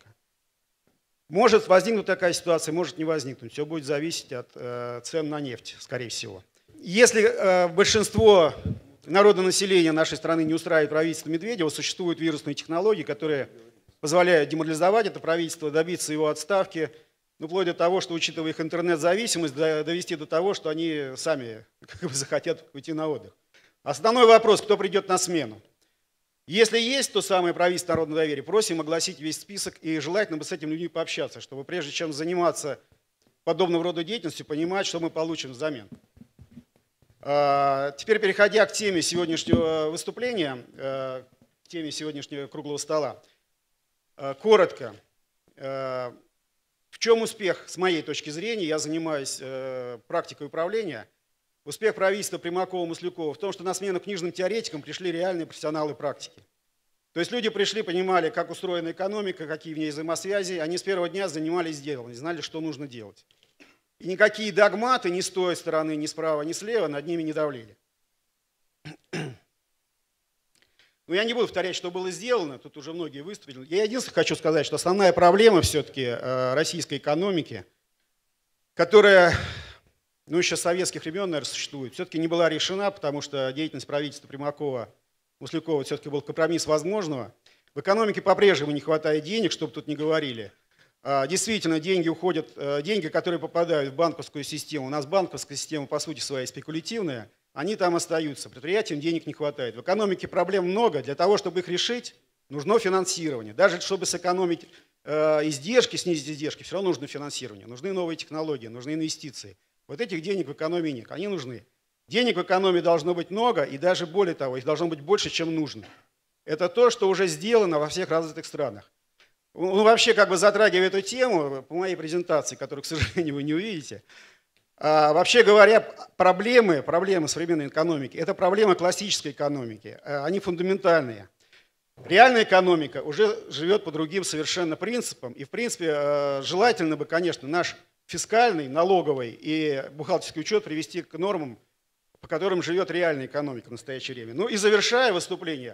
Speaker 13: Может возникнуть такая ситуация, может не возникнуть. Все будет зависеть от цен на нефть, скорее всего. Если большинство народонаселения нашей страны не устраивает правительство Медведева, существуют вирусные технологии, которые позволяют деморализовать это правительство, добиться его отставки, ну, вплоть до того, что, учитывая их интернет-зависимость, довести до того, что они сами захотят уйти на отдых. Основной вопрос, кто придет на смену. Если есть то самое правительство народного доверия, просим огласить весь список и желательно бы с этими людьми пообщаться, чтобы прежде чем заниматься подобного рода деятельностью, понимать, что мы получим взамен. Теперь, переходя к теме сегодняшнего выступления, к теме сегодняшнего круглого стола. Коротко. В чем успех, с моей точки зрения, я занимаюсь практикой управления, успех правительства Примакова-Маслякова в том, что на смену книжным теоретикам пришли реальные профессионалы практики. То есть люди пришли, понимали, как устроена экономика, какие в ней взаимосвязи, они с первого дня занимались делом, знали, что нужно делать. И никакие догматы ни с той стороны, ни справа, ни слева над ними не давлели. Но я не буду повторять, что было сделано, тут уже многие выступили. Я единственное хочу сказать, что основная проблема все-таки российской экономики, которая, ну, еще с советских времен, наверное, существует, все-таки не была решена, потому что деятельность правительства Примакова-Маслякова все-таки был компромисс возможного. В экономике по-прежнему не хватает денег, чтобы тут не говорили. Действительно, деньги уходят, деньги, которые попадают в банковскую систему, у нас банковская система, по сути своей, спекулятивная, они там остаются, предприятиям денег не хватает. В экономике проблем много, для того, чтобы их решить, нужно финансирование. Даже чтобы сэкономить издержки, снизить издержки, все равно нужно финансирование, нужны новые технологии, нужны инвестиции. Вот этих денег в экономии нет, они нужны. Денег в экономии должно быть много, и даже более того, их должно быть больше, чем нужно. Это то, что уже сделано во всех развитых странах. Ну, вообще, как бы затрагивая эту тему, по моей презентации, которую, к сожалению, вы не увидите, вообще говоря, проблемы современной экономики – это проблемы классической экономики, они фундаментальные. Реальная экономика уже живет по другим совершенно принципам, и, в принципе, желательно бы, конечно, наш фискальный, налоговый и бухгалтерский учет привести к нормам, по которым живет реальная экономика в настоящее время. Ну и завершая выступление,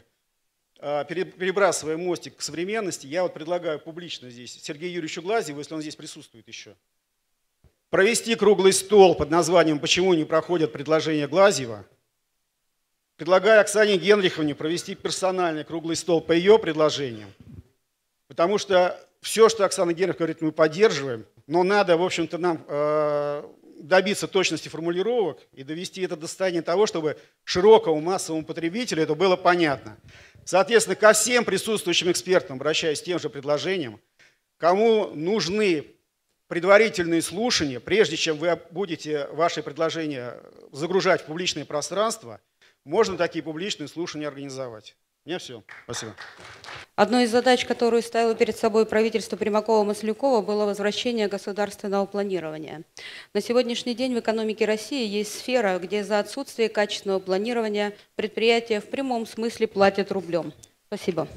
Speaker 13: перебрасывая мостик к современности, я вот предлагаю публично здесь Сергею Юрьевичу Глазьеву, если он здесь присутствует еще, провести круглый стол под названием «Почему не проходят предложения Глазьева?». Предлагаю Оксане Генриховне провести персональный круглый стол по ее предложениям, потому что все, что Оксана Генриховна говорит, мы поддерживаем, но надо, в общем-то, нам добиться точности формулировок и довести это до состояния того, чтобы широкому массовому потребителю это было понятно. Соответственно, ко всем присутствующим экспертам обращаюсь с тем же предложением, кому нужны предварительные слушания, прежде чем вы будете ваши предложения загружать в публичное пространство, можно такие публичные слушания организовать. У меня все. Спасибо.
Speaker 14: Одной из задач, которую ставило перед собой правительство Примакова-Маслякова, было возвращение государственного планирования. На сегодняшний день в экономике России есть сфера, где за отсутствие качественного планирования предприятия в прямом смысле платят рублем. Спасибо.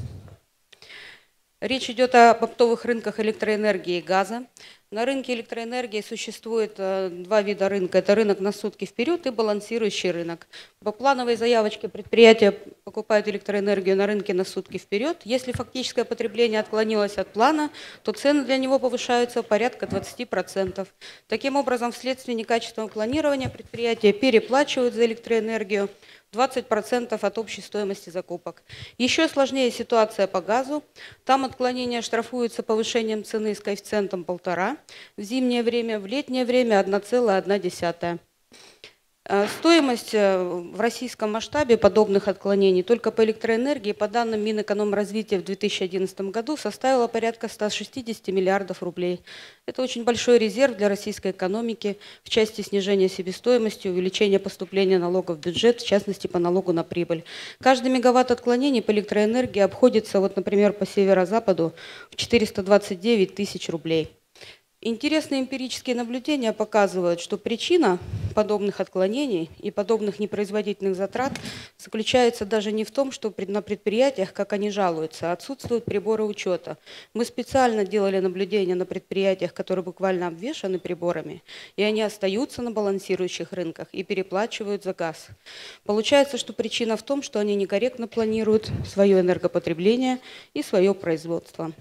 Speaker 14: Речь идет об оптовых рынках электроэнергии и газа. На рынке электроэнергии существует два вида рынка. Это рынок на сутки вперед и балансирующий рынок. По плановой заявочке предприятия покупают электроэнергию на рынке на сутки вперед. Если фактическое потребление отклонилось от плана, то цены для него повышаются порядка 20%. Таким образом, вследствие некачественного планирования предприятия переплачивают за электроэнергию 20% от общей стоимости закупок. Еще сложнее ситуация по газу. Там отклонения штрафуются повышением цены с коэффициентом 1,5. В зимнее время, в летнее время 1,1. Стоимость в российском масштабе подобных отклонений только по электроэнергии, по данным Минэкономразвития в 2011 году, составила порядка 160 миллиардов рублей. Это очень большой резерв для российской экономики в части снижения себестоимости, увеличения поступления налогов в бюджет, в частности по налогу на прибыль. Каждый мегаватт отклонений по электроэнергии обходится, вот, например, по северо-западу в 429 тысяч рублей. Интересные эмпирические наблюдения показывают, что причина подобных отклонений и подобных непроизводительных затрат заключается даже не в том, что на предприятиях, как они жалуются, отсутствуют приборы учета. Мы специально делали наблюдения на предприятиях, которые буквально обвешаны приборами, и они остаются на балансирующих рынках и переплачивают за газ. Получается, что причина в том, что они некорректно планируют свое энергопотребление и свое производство.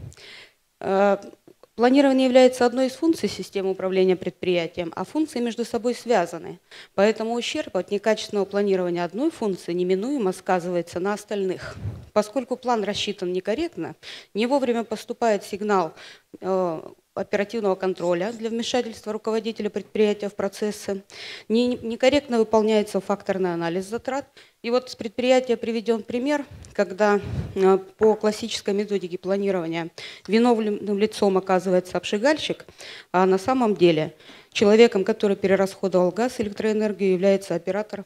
Speaker 14: Планирование является одной из функций системы управления предприятием, а функции между собой связаны. Поэтому ущерб от некачественного планирования одной функции неминуемо сказывается на остальных. Поскольку план рассчитан некорректно, не вовремя поступает сигнал оперативного контроля для вмешательства руководителя предприятия в процессы, некорректно выполняется факторный анализ затрат. И вот с предприятия приведен пример, когда по классической методике планирования виновным лицом оказывается обжигальщик, а на самом деле человеком, который перерасходовал газ, электроэнергию, является оператор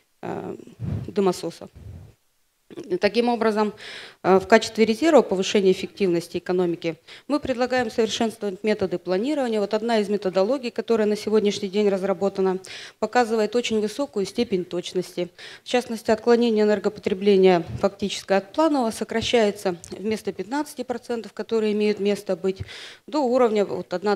Speaker 14: дымососа. Таким образом, в качестве резерва повышения эффективности экономики мы предлагаем совершенствовать методы планирования. Вот одна из методологий, которая на сегодняшний день разработана, показывает очень высокую степень точности. В частности, отклонение энергопотребления фактически от планового сокращается вместо 15%, которые имеют место быть, до уровня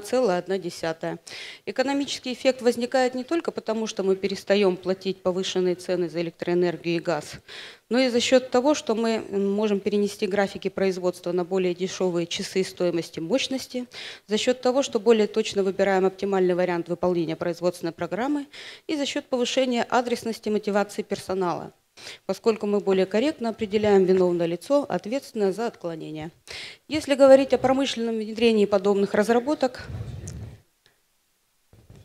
Speaker 14: 1,1. Экономический эффект возникает не только потому, что мы перестаем платить повышенные цены за электроэнергию и газ, но и за счет того, что мы можем перенести графики производства на более дешевые часы стоимости мощности, за счет того, что более точно выбираем оптимальный вариант выполнения производственной программы и за счет повышения адресности мотивации персонала, поскольку мы более корректно определяем виновное лицо, ответственное за отклонение. Если говорить о промышленном внедрении подобных разработок,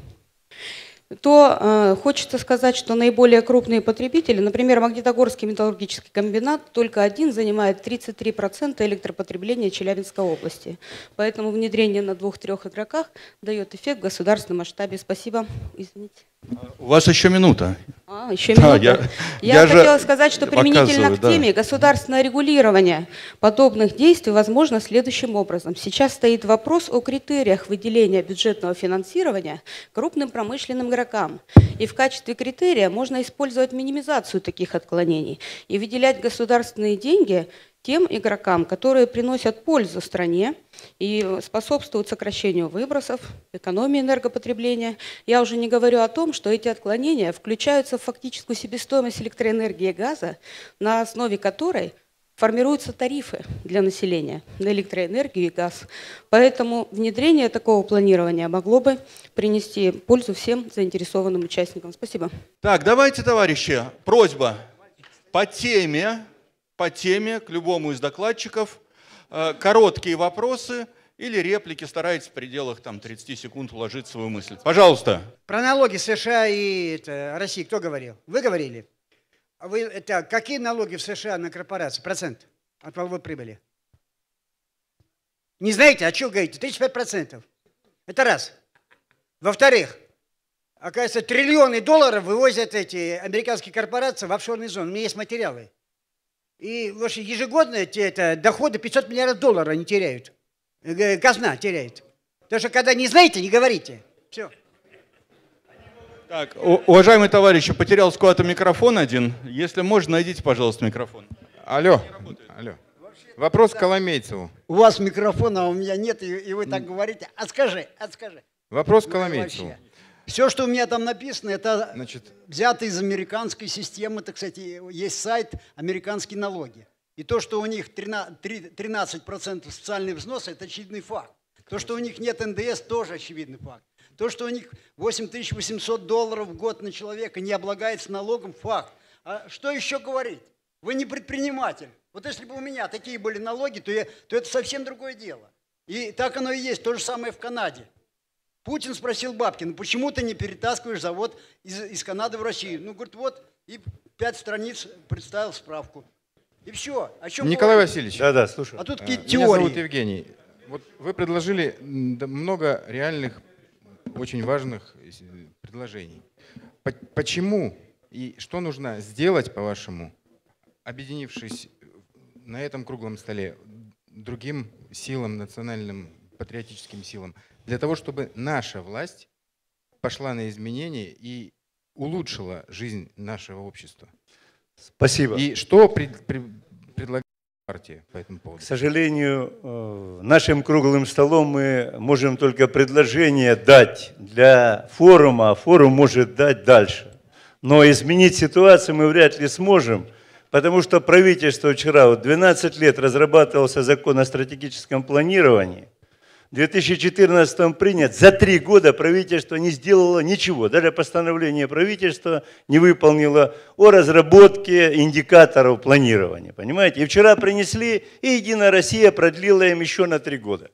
Speaker 14: то хочется сказать, что наиболее крупные потребители, например, Магнитогорский металлургический комбинат, только один занимает 33% электропотребления Челябинской области. Поэтому внедрение на 2-3 игроках дает эффект в государственном масштабе. Спасибо. Извините.
Speaker 6: У вас еще минута.
Speaker 14: Еще минута. Я хотела сказать, что применительно к теме государственное регулирование подобных действий возможно следующим образом. Сейчас стоит вопрос о критериях выделения бюджетного финансирования крупным промышленным игрокам. И в качестве критерия можно использовать минимизацию таких отклонений и выделять государственные деньги тем игрокам, которые приносят пользу стране и способствуют сокращению выбросов, экономии энергопотребления. Я уже не говорю о том, что эти отклонения включаются в фактическую себестоимость электроэнергии и газа, на основе которой формируются тарифы для населения на электроэнергию и газ. Поэтому внедрение такого планирования могло бы принести пользу всем заинтересованным участникам. Спасибо.
Speaker 6: Так, давайте, товарищи, просьба по теме к любому из докладчиков, короткие вопросы или реплики, старайтесь в пределах 30 секунд уложить свою мысль. Пожалуйста.
Speaker 4: Про налоги США и России кто говорил? Вы говорили? Какие налоги в США на корпорации? Процент от валовой прибыли? Не знаете? А что говорите? 35%. Это раз. Во-вторых, оказывается, триллионы долларов вывозят эти американские корпорации в офшорные зоны. У меня есть материалы.
Speaker 15: И ежегодно это доходы 500 миллиардов долларов они теряют. Казна теряет. Потому что когда не знаете, не говорите. Все.
Speaker 6: Так, уважаемые товарищи, потерял с куда-то микрофон один. Если можно, найдите, пожалуйста, микрофон.
Speaker 16: Алло. Вопрос к Коломейцеву.
Speaker 4: У вас микрофона, а у меня нет, и вы так говорите. Отскажи.
Speaker 16: Вопрос к Коломейцеву.
Speaker 4: Все, что у меня там написано, это взято из американской системы. Это, кстати, есть сайт «Американские налоги». И то, что у них 13% социальные взносы, это очевидный факт. То, что у них нет НДС, тоже очевидный факт. То, что у них $8800 в год на человека не облагается налогом, факт. А что еще говорить? Вы не предприниматель. Вот если бы у меня такие были налоги, то это совсем другое дело. И так оно и есть. То же самое в Канаде. Путин спросил Бабкина, почему ты не перетаскиваешь завод из Канады в Россию? Ну, говорит, вот, и 5 страниц представил справку. И все. О чем
Speaker 16: Николай Васильевич.
Speaker 2: Да, слушаю.
Speaker 4: А тут какие-то
Speaker 16: Меня
Speaker 4: теории.
Speaker 16: зовут Евгений. Вот вы предложили много реальных, очень важных предложений. Почему и что нужно сделать, по-вашему, объединившись на этом круглом столе другим силам, национальным патриотическим силам, для того, чтобы наша власть пошла на изменения и улучшила жизнь нашего общества?
Speaker 2: Спасибо.
Speaker 16: И что предлагает партия по этому поводу?
Speaker 2: К сожалению, нашим круглым столом мы можем только предложение дать для форума, а форум может дать дальше. Но изменить ситуацию мы вряд ли сможем, потому что правительство вчера, 12 лет разрабатывался закон о стратегическом планировании. В 2014 принят, за 3 года правительство не сделало ничего, даже постановление правительства не выполнило о разработке индикаторов планирования, понимаете? И вчера принесли, и Единая Россия продлила им еще на 3 года.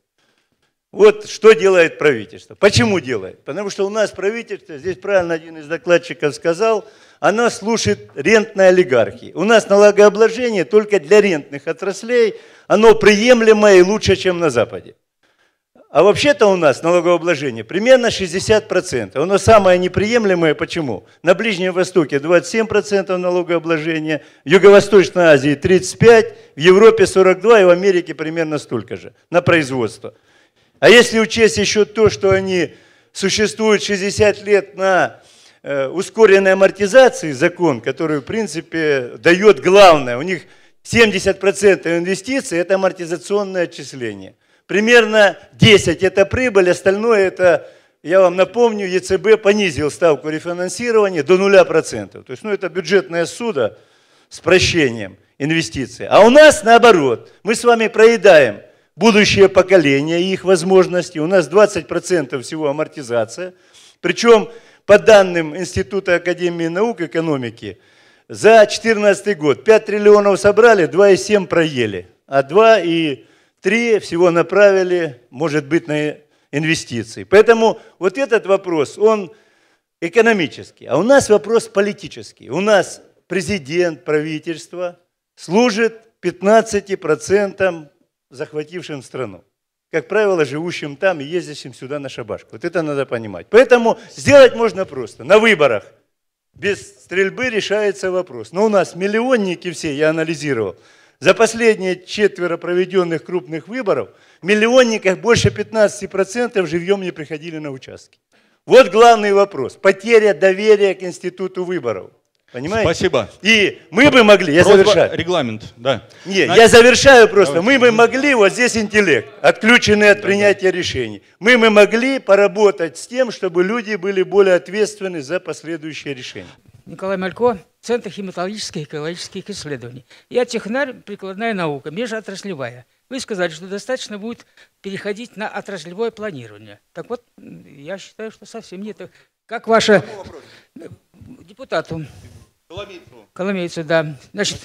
Speaker 2: Вот что делает правительство. Почему делает? Потому что у нас правительство, здесь правильно один из докладчиков сказал, оно служит рентной олигархии. У нас налогообложение только для рентных отраслей, оно приемлемое и лучше, чем на Западе. А вообще-то у нас налогообложение примерно 60%. Оно самое неприемлемое. Почему? На Ближнем Востоке 27% налогообложения, в Юго-Восточной Азии 35%, в Европе 42% и в Америке примерно столько же на производство. А если учесть еще то, что они существуют 60 лет на ускоренной амортизации, закон, который в принципе дает главное, у них 70% инвестиций – это амортизационное отчисление. Примерно 10% это прибыль, остальное это, я вам напомню, ЕЦБ понизил ставку рефинансирования до 0%. То есть это бюджетное судо с прощением инвестиций. А у нас наоборот, мы с вами проедаем будущее поколение и их возможности. У нас 20% всего амортизация. Причем по данным Института Академии наук и экономики, за 2014 год 5 триллионов собрали, 2,7 проели, а 2,3 всего направили, может быть, на инвестиции. Поэтому вот этот вопрос, он экономический, а у нас вопрос политический. У нас президент, правительство служит 15% захватившим страну. Как правило, живущим там и ездящим сюда на шабашку. Вот это надо понимать. Поэтому сделать можно просто. На выборах без стрельбы решается вопрос. Но у нас миллионники все, я анализировал. За последние 4 проведенных крупных выборов в миллионниках больше 15% живьем не приходили на участки. Вот главный вопрос. Потеря доверия к институту выборов. Понимаете?
Speaker 6: Спасибо.
Speaker 2: И мы бы могли, я завершаю.
Speaker 6: Регламент, да.
Speaker 2: Нет, я завершаю просто. Мы бы могли, вот здесь интеллект, отключенный от принятия решений. Мы бы могли поработать с тем, чтобы люди были более ответственны за последующие решения.
Speaker 17: Николай Малько, Центр химатологических и экологических исследований. Я технарь, прикладная наука, межотраслевая. Вы сказали, что достаточно будет переходить на отраслевое планирование. Так вот, я считаю, что совсем нет. Как ваша... Депутату. Коломейцу, да. Значит,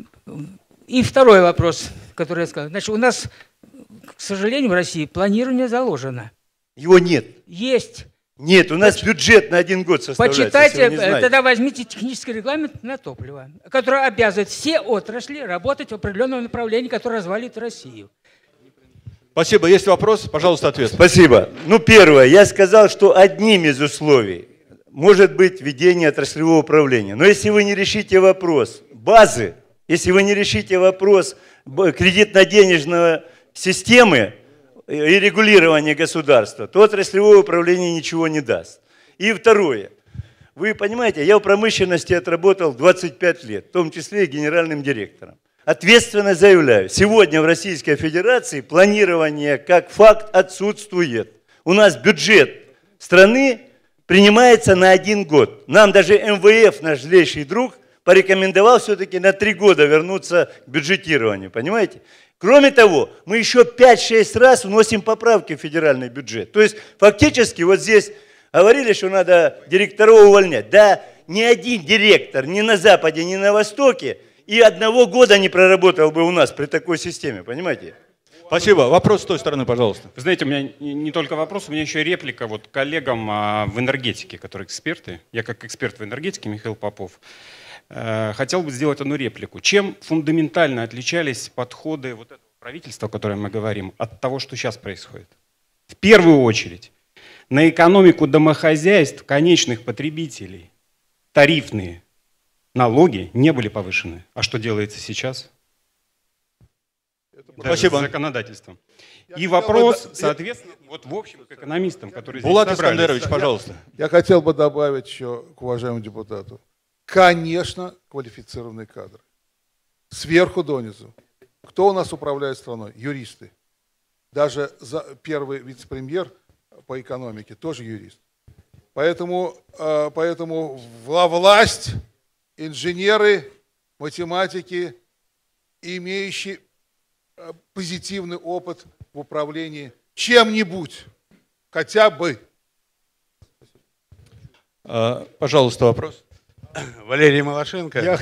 Speaker 17: и второй вопрос, который я сказал. Значит, у нас, к сожалению, в России планирование заложено.
Speaker 2: Его нет.
Speaker 17: Есть.
Speaker 2: Нет, у нас бюджет на 1 год составляется.
Speaker 17: Почитайте, тогда возьмите технический регламент на топливо, который обязывает все отрасли работать в определенном направлении, которое развалит Россию.
Speaker 6: Спасибо. Есть вопрос? Пожалуйста, ответ.
Speaker 2: Спасибо. Ну, первое. Я сказал, что одним из условий может быть введение отраслевого управления. Но если вы не решите вопрос базы если вы не решите вопрос кредитно-денежной системы и регулирования государства, то отраслевое управление ничего не даст. И второе. Вы понимаете, я в промышленности отработал 25 лет, в том числе и генеральным директором. Ответственно заявляю, сегодня в Российской Федерации планирование как факт отсутствует. У нас бюджет страны принимается на 1 год. Нам даже МВФ, наш злейший друг, порекомендовал все-таки на 3 года вернуться к бюджетированию, понимаете? Кроме того, мы еще 5-6 раз вносим поправки в федеральный бюджет. То есть фактически вот здесь говорили, что надо директоров увольнять. Да ни один директор ни на Западе, ни на Востоке и 1 года не проработал бы у нас при такой системе, понимаете?
Speaker 6: Спасибо. Вопрос с той стороны, пожалуйста.
Speaker 18: Вы знаете, у меня не только вопрос, у меня еще и реплика вот коллегам в энергетике, которые эксперты. Я как эксперт в энергетике, Михаил Попов, хотел бы сделать одну реплику. Чем фундаментально отличались подходы вот этого правительства, о котором мы говорим, от того, что сейчас происходит? В первую очередь, на экономику домохозяйств, конечных потребителей, тарифные налоги не были повышены. А что делается сейчас?
Speaker 6: Спасибо.
Speaker 18: Законодательством. И вопрос, соответственно, вот в общем к экономистам, которые
Speaker 6: Булат
Speaker 18: здесь собрались.
Speaker 6: Искандерович, пожалуйста.
Speaker 9: Я хотел бы добавить еще к уважаемому депутату. Конечно, квалифицированные кадры. Сверху донизу. Кто у нас управляет страной? Юристы. Даже первый вице-премьер по экономике тоже юрист. Поэтому власть, инженеры, математики, имеющие позитивный опыт в управлении чем-нибудь, хотя бы.
Speaker 6: Пожалуйста, вопрос.
Speaker 19: Валерий Малашенко,
Speaker 7: я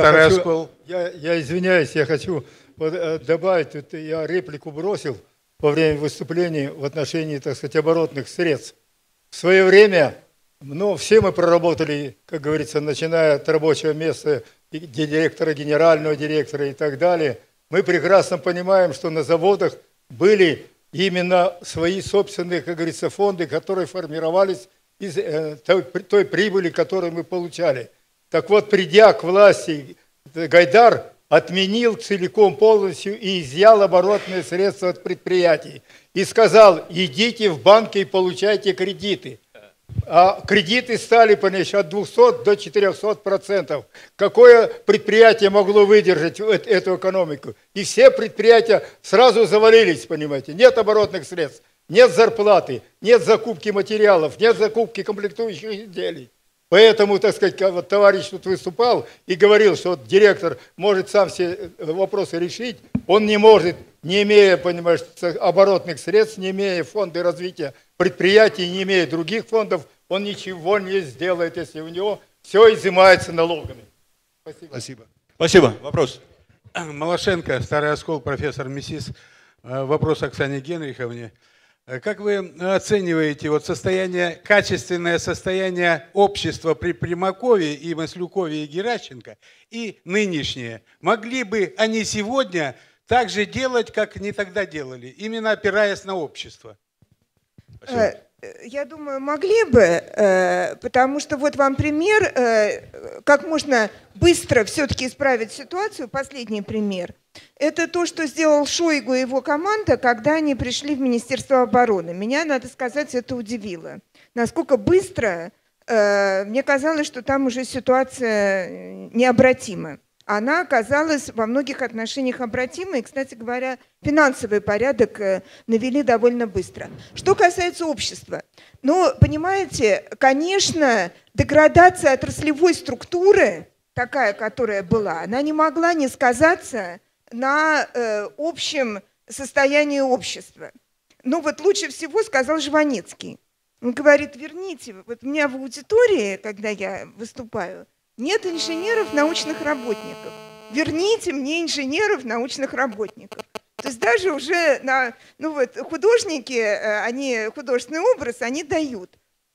Speaker 7: извиняюсь, я хочу добавить, вот я реплику бросил во время выступления в отношении, так сказать, оборотных средств. В свое время, все мы проработали, как говорится, начиная от рабочего места директора, генерального директора и так далее. Мы прекрасно понимаем, что на заводах были именно свои собственные, как говорится, фонды, которые формировались из той прибыли, которую мы получали. Так вот, придя к власти, Гайдар отменил целиком полностью и изъял оборотные средства от предприятий. И сказал, идите в банки и получайте кредиты. А кредиты стали, понимаешь, от 200 до 400%. Какое предприятие могло выдержать эту экономику? И все предприятия сразу завалились, понимаете. Нет оборотных средств, нет зарплаты, нет закупки материалов, нет закупки комплектующих изделий. Поэтому, так сказать, вот товарищ тут выступал и говорил, что вот директор может сам все вопросы решить. Он не может, не имея, понимаешь, оборотных средств, не имея фонда развития предприятий, не имея других фондов, он ничего не сделает, если у него все изымается налогами.
Speaker 19: Спасибо.
Speaker 6: Спасибо. Вопрос.
Speaker 19: Малашенко, Старый Оскол, профессор МИСИС. Вопрос Оксане Генриховне. Как вы оцениваете вот качественное состояние общества при Примакове и Маслюкове и Геращенко и нынешнее? Могли бы они сегодня так же делать, как они тогда делали, именно опираясь на общество?
Speaker 8: Спасибо. Я думаю, могли бы, потому что вот вам пример, как можно быстро все-таки исправить ситуацию. Последний пример. Это то, что сделал Шойгу и его команда, когда они пришли в Министерство обороны. Меня, надо сказать, это удивило. Насколько быстро, мне казалось, что там уже ситуация необратима. Она оказалась во многих отношениях обратимой. И, кстати говоря, финансовый порядок навели довольно быстро. Что касается общества. Понимаете, конечно, деградация отраслевой структуры, такая, которая была, она не могла не сказаться на общем состоянии общества. Лучше всего сказал Жванецкий. Он говорит, верните, вот у меня в аудитории, когда я выступаю, нет инженеров, научных работников. Верните мне инженеров, научных работников. То есть даже уже художники, они художественный образ, они дают.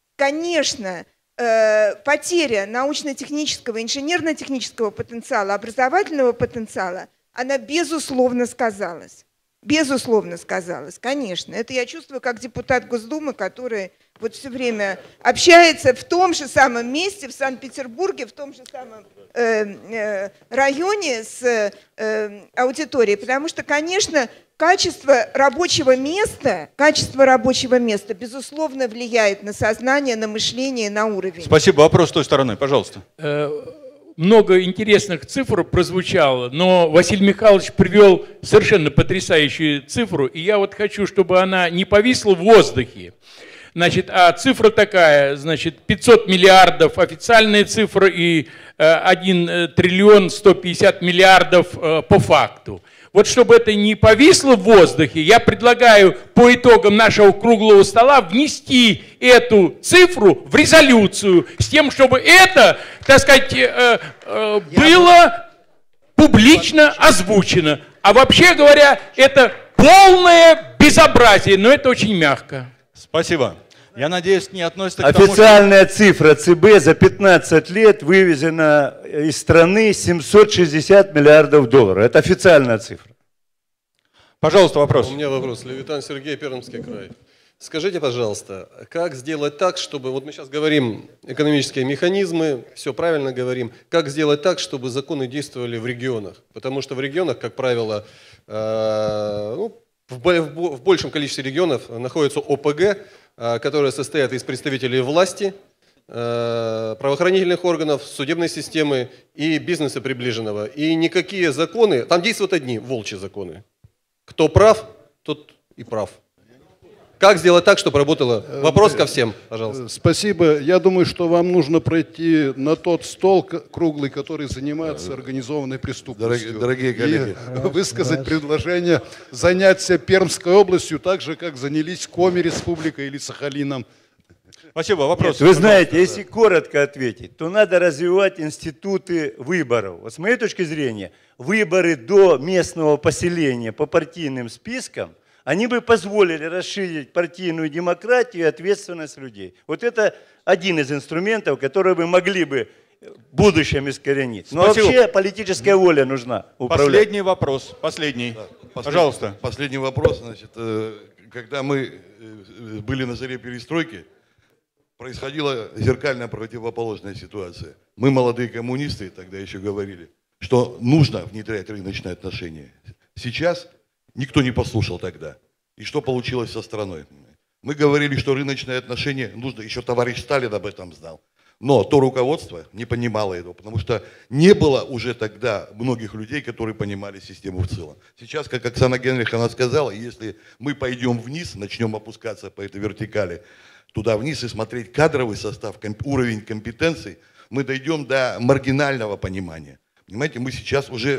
Speaker 8: Конечно, потеря научно-технического, инженерно-технического потенциала, образовательного потенциала, она безусловно сказалась. Безусловно сказалась, конечно. Это я чувствую как депутат Госдумы, который вот все время общается в том же самом месте, в Санкт-Петербурге, в том же самом районе с аудиторией. Потому что, конечно, качество рабочего места, безусловно, влияет на сознание, на мышление, на уровень.
Speaker 6: Спасибо. Вопрос с той стороны, пожалуйста.
Speaker 20: Много интересных цифр прозвучало, но Василий Михайлович привел совершенно потрясающую цифру, и я вот хочу, чтобы она не повисла в воздухе. Значит, а цифра такая, значит, 500 миллиардов официальная цифра и 1 триллион 150 миллиардов по факту. Вот чтобы это не повисло в воздухе, я предлагаю по итогам нашего круглого стола внести эту цифру в резолюцию с тем, чтобы это, так сказать, было публично озвучено. А вообще говоря, это полное безобразие, но это очень мягко.
Speaker 6: Спасибо. Я надеюсь, не относится к
Speaker 2: Официальная цифра ЦБ за 15 лет вывезена из страны 760 миллиардов долларов. Это официальная цифра.
Speaker 6: Пожалуйста, вопрос.
Speaker 21: У меня вопрос. Левитан Сергей, Пермский край. Скажите, пожалуйста, как сделать так, чтобы, вот мы сейчас говорим экономические механизмы, все правильно говорим, как сделать так, чтобы законы действовали в регионах? Потому что в регионах, как правило, в большем количестве регионов находятся ОПГ, которые состоят из представителей власти, правоохранительных органов, судебной системы и бизнеса приближенного. И никакие законы, там действуют одни волчьи законы. Кто прав, тот и прав. Как сделать так, чтобы работало? Вопрос ко всем, пожалуйста.
Speaker 10: Спасибо. Я думаю, что вам нужно пройти на тот стол круглый, который занимается организованной преступностью.
Speaker 9: Дорогие коллеги.
Speaker 10: И высказать предложение заняться Пермской областью так же, как занялись Коми Республикой или Сахалином.
Speaker 6: Спасибо. Вопрос.
Speaker 2: Нет, вы знаете, если коротко ответить, то надо развивать институты выборов. Вот с моей точки зрения, выборы до местного поселения по партийным спискам, они бы позволили расширить партийную демократию и ответственность людей. Вот это один из инструментов, которые бы могли бы в будущем искоренить. Но
Speaker 6: Спасибо.
Speaker 2: вообще политическая воля нужна управлять.
Speaker 6: Последний вопрос. Последний.
Speaker 9: Да,
Speaker 6: Пожалуйста.
Speaker 9: Последний вопрос. Значит, когда мы были на заре перестройки, происходила зеркально противоположная ситуация. Мы, молодые коммунисты, тогда еще говорили, что нужно внедрять рыночные отношения. Сейчас никто не послушал тогда. И что получилось со страной? Мы говорили, что рыночные отношения нужно, еще товарищ Сталин об этом знал. Но то руководство не понимало этого, потому что не было уже тогда многих людей, которые понимали систему в целом. Сейчас, как Оксана Генриховна сказала, если мы пойдем вниз, начнем опускаться по этой вертикали, туда вниз и смотреть кадровый состав, уровень компетенций, мы дойдем до маргинального понимания. Понимаете, мы сейчас уже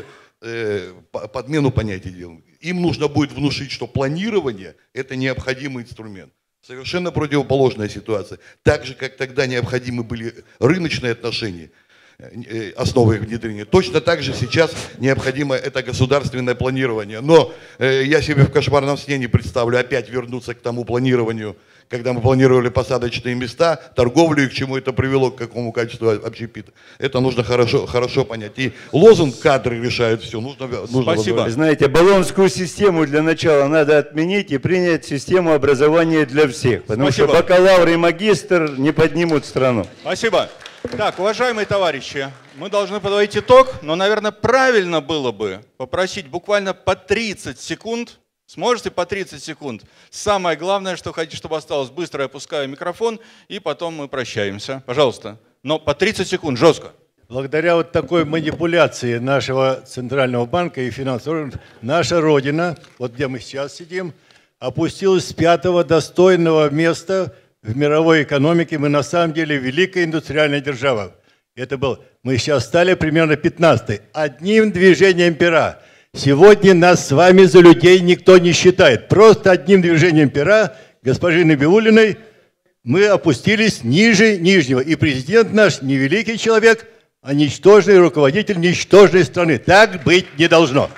Speaker 9: подмену понятий делаем. Им нужно будет внушить, что планирование – это необходимый инструмент. Совершенно противоположная ситуация. Так же, как тогда необходимы были рыночные отношения, основы их внедрения, точно так же сейчас необходимо это государственное планирование. Но я себе в кошмарном сне не представлю опять вернуться к тому планированию, когда мы планировали посадочные места, торговлю и к чему это привело, к какому качеству общепита. Это нужно хорошо понять. И лозунг «кадры решают все». Нужно
Speaker 6: Спасибо.
Speaker 2: Вы знаете, болонскую систему для начала надо отменить и принять систему образования для всех. Потому
Speaker 6: Спасибо.
Speaker 2: что бакалавр и магистр не поднимут страну.
Speaker 6: Спасибо. Так, уважаемые товарищи, мы должны подводить итог, но, наверное, правильно было бы попросить буквально по 30 секунд. Сможете по 30 секунд? Самое главное, что хотите, чтобы осталось, быстро я опускаю микрофон, и потом мы прощаемся. Пожалуйста. Но по 30 секунд, жестко.
Speaker 22: Благодаря вот такой манипуляции нашего Центрального банка и финансовых органов, наша Родина, вот где мы сейчас сидим, опустилась с 5-го достойного места в мировой экономике. Мы на самом деле великая индустриальная держава. Это был, мы сейчас стали примерно 15-й. Одним движением пера. Сегодня нас с вами за людей никто не считает. Просто одним движением пера госпожи Набиуллиной мы опустились ниже нижнего. И президент наш не великий человек, а ничтожный руководитель ничтожной страны. Так быть не должно.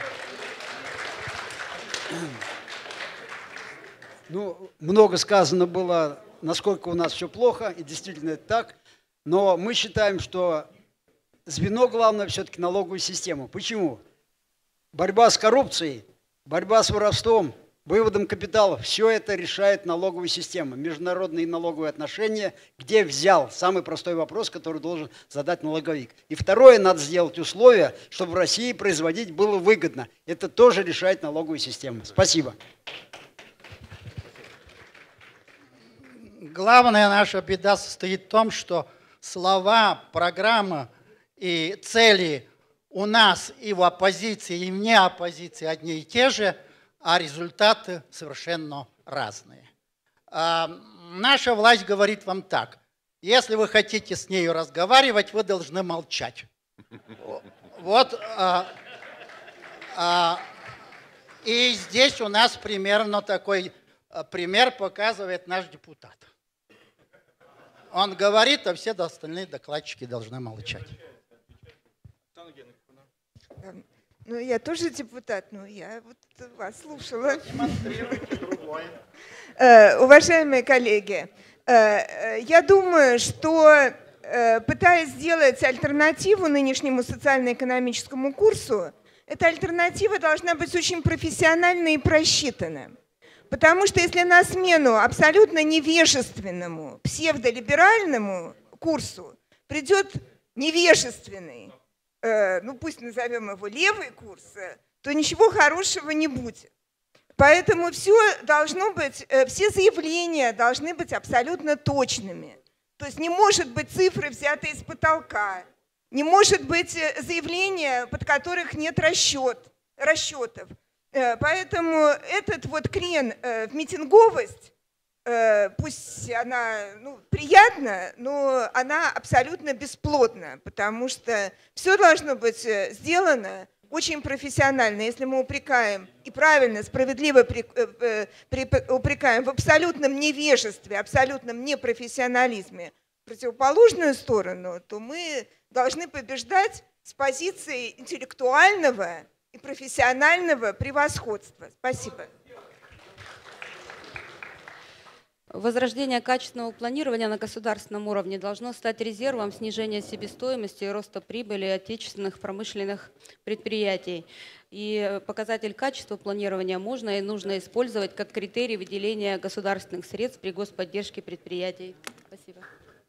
Speaker 4: Ну, много сказано было, насколько у нас все плохо, и действительно это так. Но мы считаем, что звено главное все-таки налоговую систему. Почему? Борьба с коррупцией, борьба с воровством, выводом капитала. Все это решает налоговая система, международные налоговые отношения, где взял. Самый простой вопрос, который должен задать налоговик. И второе, надо сделать условия, чтобы в России производить было выгодно. Это тоже решает налоговая система. Спасибо.
Speaker 3: Главная наша беда состоит в том, что слова, программа и цели у нас и в оппозиции, и вне оппозиции одни и те же, а результаты совершенно разные. Наша власть говорит вам так: если вы хотите с нею разговаривать, вы должны молчать. Вот. И здесь у нас примерно такой пример показывает наш депутат. Он говорит, а все остальные докладчики должны молчать.
Speaker 8: Ну, я тоже депутат, но я вот вас слушала. Уважаемые коллеги, я думаю, что, пытаясь сделать альтернативу нынешнему социально-экономическому курсу, эта альтернатива должна быть очень профессиональной и просчитанной. Потому что если на смену абсолютно невежественному, псевдолиберальному курсу придет невежественный, ну пусть назовем его левый курс, то ничего хорошего не будет. Поэтому все заявления должны быть абсолютно точными. То есть не может быть цифры, взятые из потолка, не может быть заявления, под которых нет расчетов. Поэтому этот вот крен в митинговость, пусть она приятна, но она абсолютно бесплодна, потому что все должно быть сделано очень профессионально. Если мы упрекаем, и правильно, справедливо упрекаем в абсолютном невежестве, абсолютном непрофессионализме противоположную сторону, то мы должны побеждать с позиции интеллектуального и профессионального превосходства. Спасибо.
Speaker 14: Возрождение качественного планирования на государственном уровне должно стать резервом снижения себестоимости и роста прибыли отечественных промышленных предприятий. И показатель качества планирования можно и нужно использовать как критерий выделения государственных средств при господдержке предприятий. Спасибо.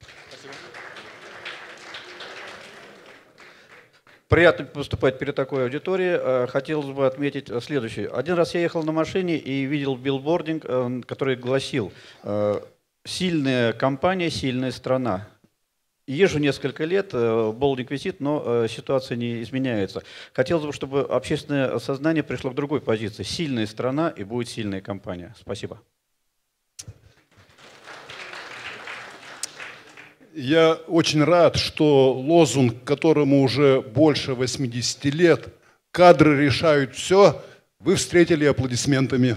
Speaker 11: Приятно выступать перед такой аудиторией. Хотелось бы отметить следующее. Один раз я ехал на машине и видел билбординг, который гласил: «Сильная компания, сильная страна». Езжу несколько лет, болдинг висит, но ситуация не изменяется. Хотелось бы, чтобы общественное сознание пришло к другой позиции. Сильная страна и будет сильная компания. Спасибо.
Speaker 10: Я очень рад, что лозунг, которому уже больше 80 лет, «Кадры решают все», вы встретили аплодисментами.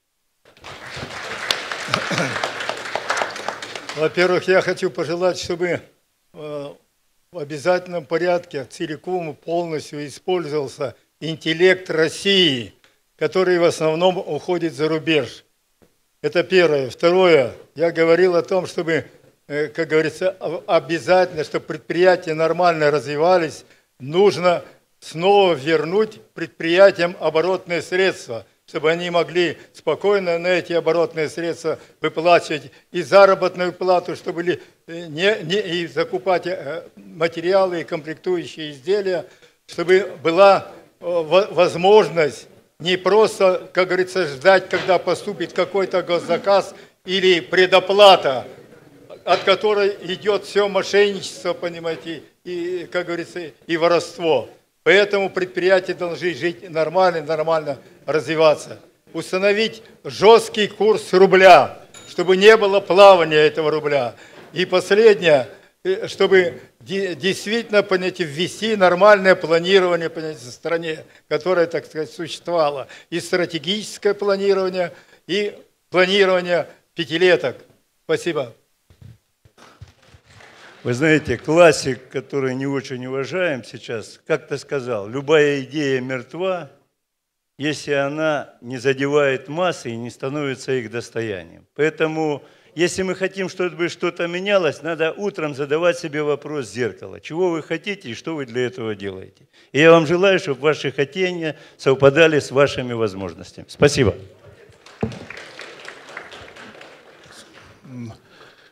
Speaker 7: Во-первых, я хочу пожелать, чтобы в обязательном порядке целиком и полностью использовался интеллект России, который в основном уходит за рубеж. Это первое. Второе, я говорил о том, чтобы, как говорится, обязательно, чтобы предприятия нормально развивались, нужно снова вернуть предприятиям оборотные средства, чтобы они могли спокойно на эти оборотные средства выплачивать и заработную плату, чтобы и закупать материалы и комплектующие изделия, чтобы была возможность не просто, как говорится, ждать, когда поступит какой-то госзаказ или предоплата, от которой идет все мошенничество, понимаете, и, как говорится, и воровство. Поэтому предприятия должны жить нормально развиваться. Установить жесткий курс рубля, чтобы не было плавания этого рубля. И последнее, чтобы действительно, понимаете, ввести нормальное планирование, понимаете, в стране, которое, так сказать, существовало. И стратегическое планирование, и планирование пятилеток. Спасибо.
Speaker 2: Вы знаете, классик, который не очень уважаем сейчас, как-то сказал: любая идея мертва, если она не задевает массы и не становится их достоянием. Поэтому, если мы хотим, чтобы что-то менялось, надо утром задавать себе вопрос зеркала: чего вы хотите и что вы для этого делаете. И я вам желаю, чтобы ваши хотения совпадали с вашими возможностями. Спасибо.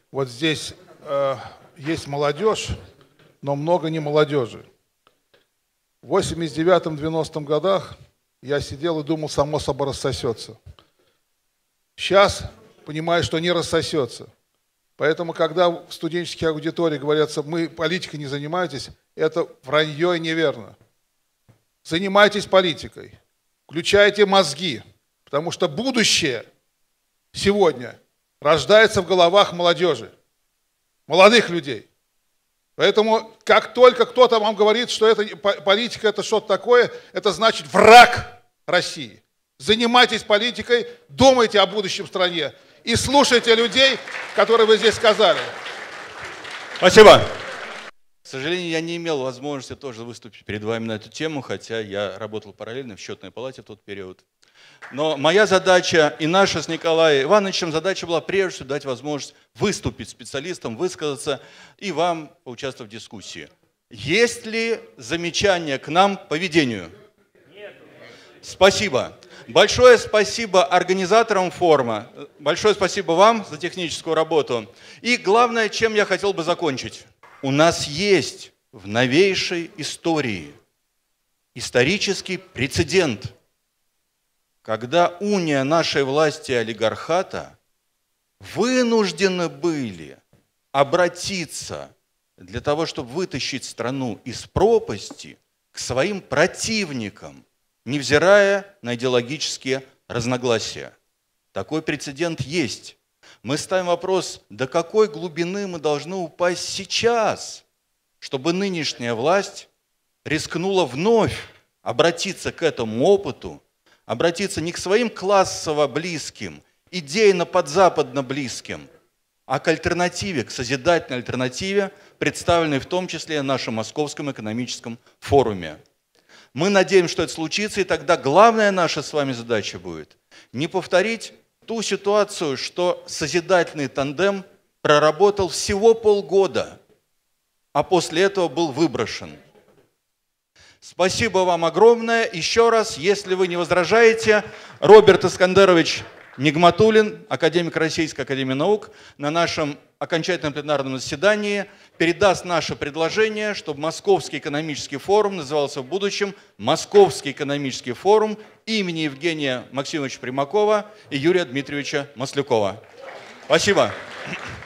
Speaker 9: вот здесь есть молодежь, но много не молодежи. В 89-90 годах я сидел и думал, само собой рассосется. Сейчас понимаю, что не рассосется. Поэтому, когда в студенческих аудиториях говорят, мы политикой не занимаетесь, это вранье и неверно. Занимайтесь политикой, включайте мозги, потому что будущее сегодня рождается в головах молодежи, молодых людей. Поэтому, как только кто-то вам говорит, что это, политика это что-то такое, это значит враг России. Занимайтесь политикой, думайте о будущем стране и слушайте людей, которые вы здесь сказали.
Speaker 6: Спасибо. К сожалению, я не имел возможности тоже выступить перед вами на эту тему, хотя я работал параллельно в счетной палате в тот период. Но моя задача и наша с Николаем Ивановичем задача была прежде всего дать возможность выступить специалистам, высказаться и вам поучаствовать в дискуссии. Есть ли замечания к нам по ведению? Нет. Спасибо. Большое спасибо организаторам форума, большое спасибо вам за техническую работу. И главное, чем я хотел бы закончить. У нас есть в новейшей истории исторический прецедент, когда уния нашей власти и олигархата вынуждены были обратиться для того, чтобы вытащить страну из пропасти к своим противникам, невзирая на идеологические разногласия. Такой прецедент есть. Мы ставим вопрос, до какой глубины мы должны упасть сейчас, чтобы нынешняя власть рискнула вновь обратиться к этому опыту, обратиться не к своим классово близким, идейно-подзападно близким, а к альтернативе, к созидательной альтернативе, представленной в том числе на нашем Московском экономическом форуме. Мы надеемся, что это случится, и тогда главная наша с вами задача будет не повторить ту ситуацию, что созидательный тандем проработал всего полгода, а после этого был выброшен. Спасибо вам огромное. Еще раз, если вы не возражаете, Роберт Искандерович Нигматуллин, академик Российской академии наук, на нашем окончательном пленарном заседании передаст наше предложение, чтобы Московский экономический форум назывался в будущем Московский экономический форум имени Евгения Максимовича Примакова и Юрия Дмитриевича Маслякова. Спасибо.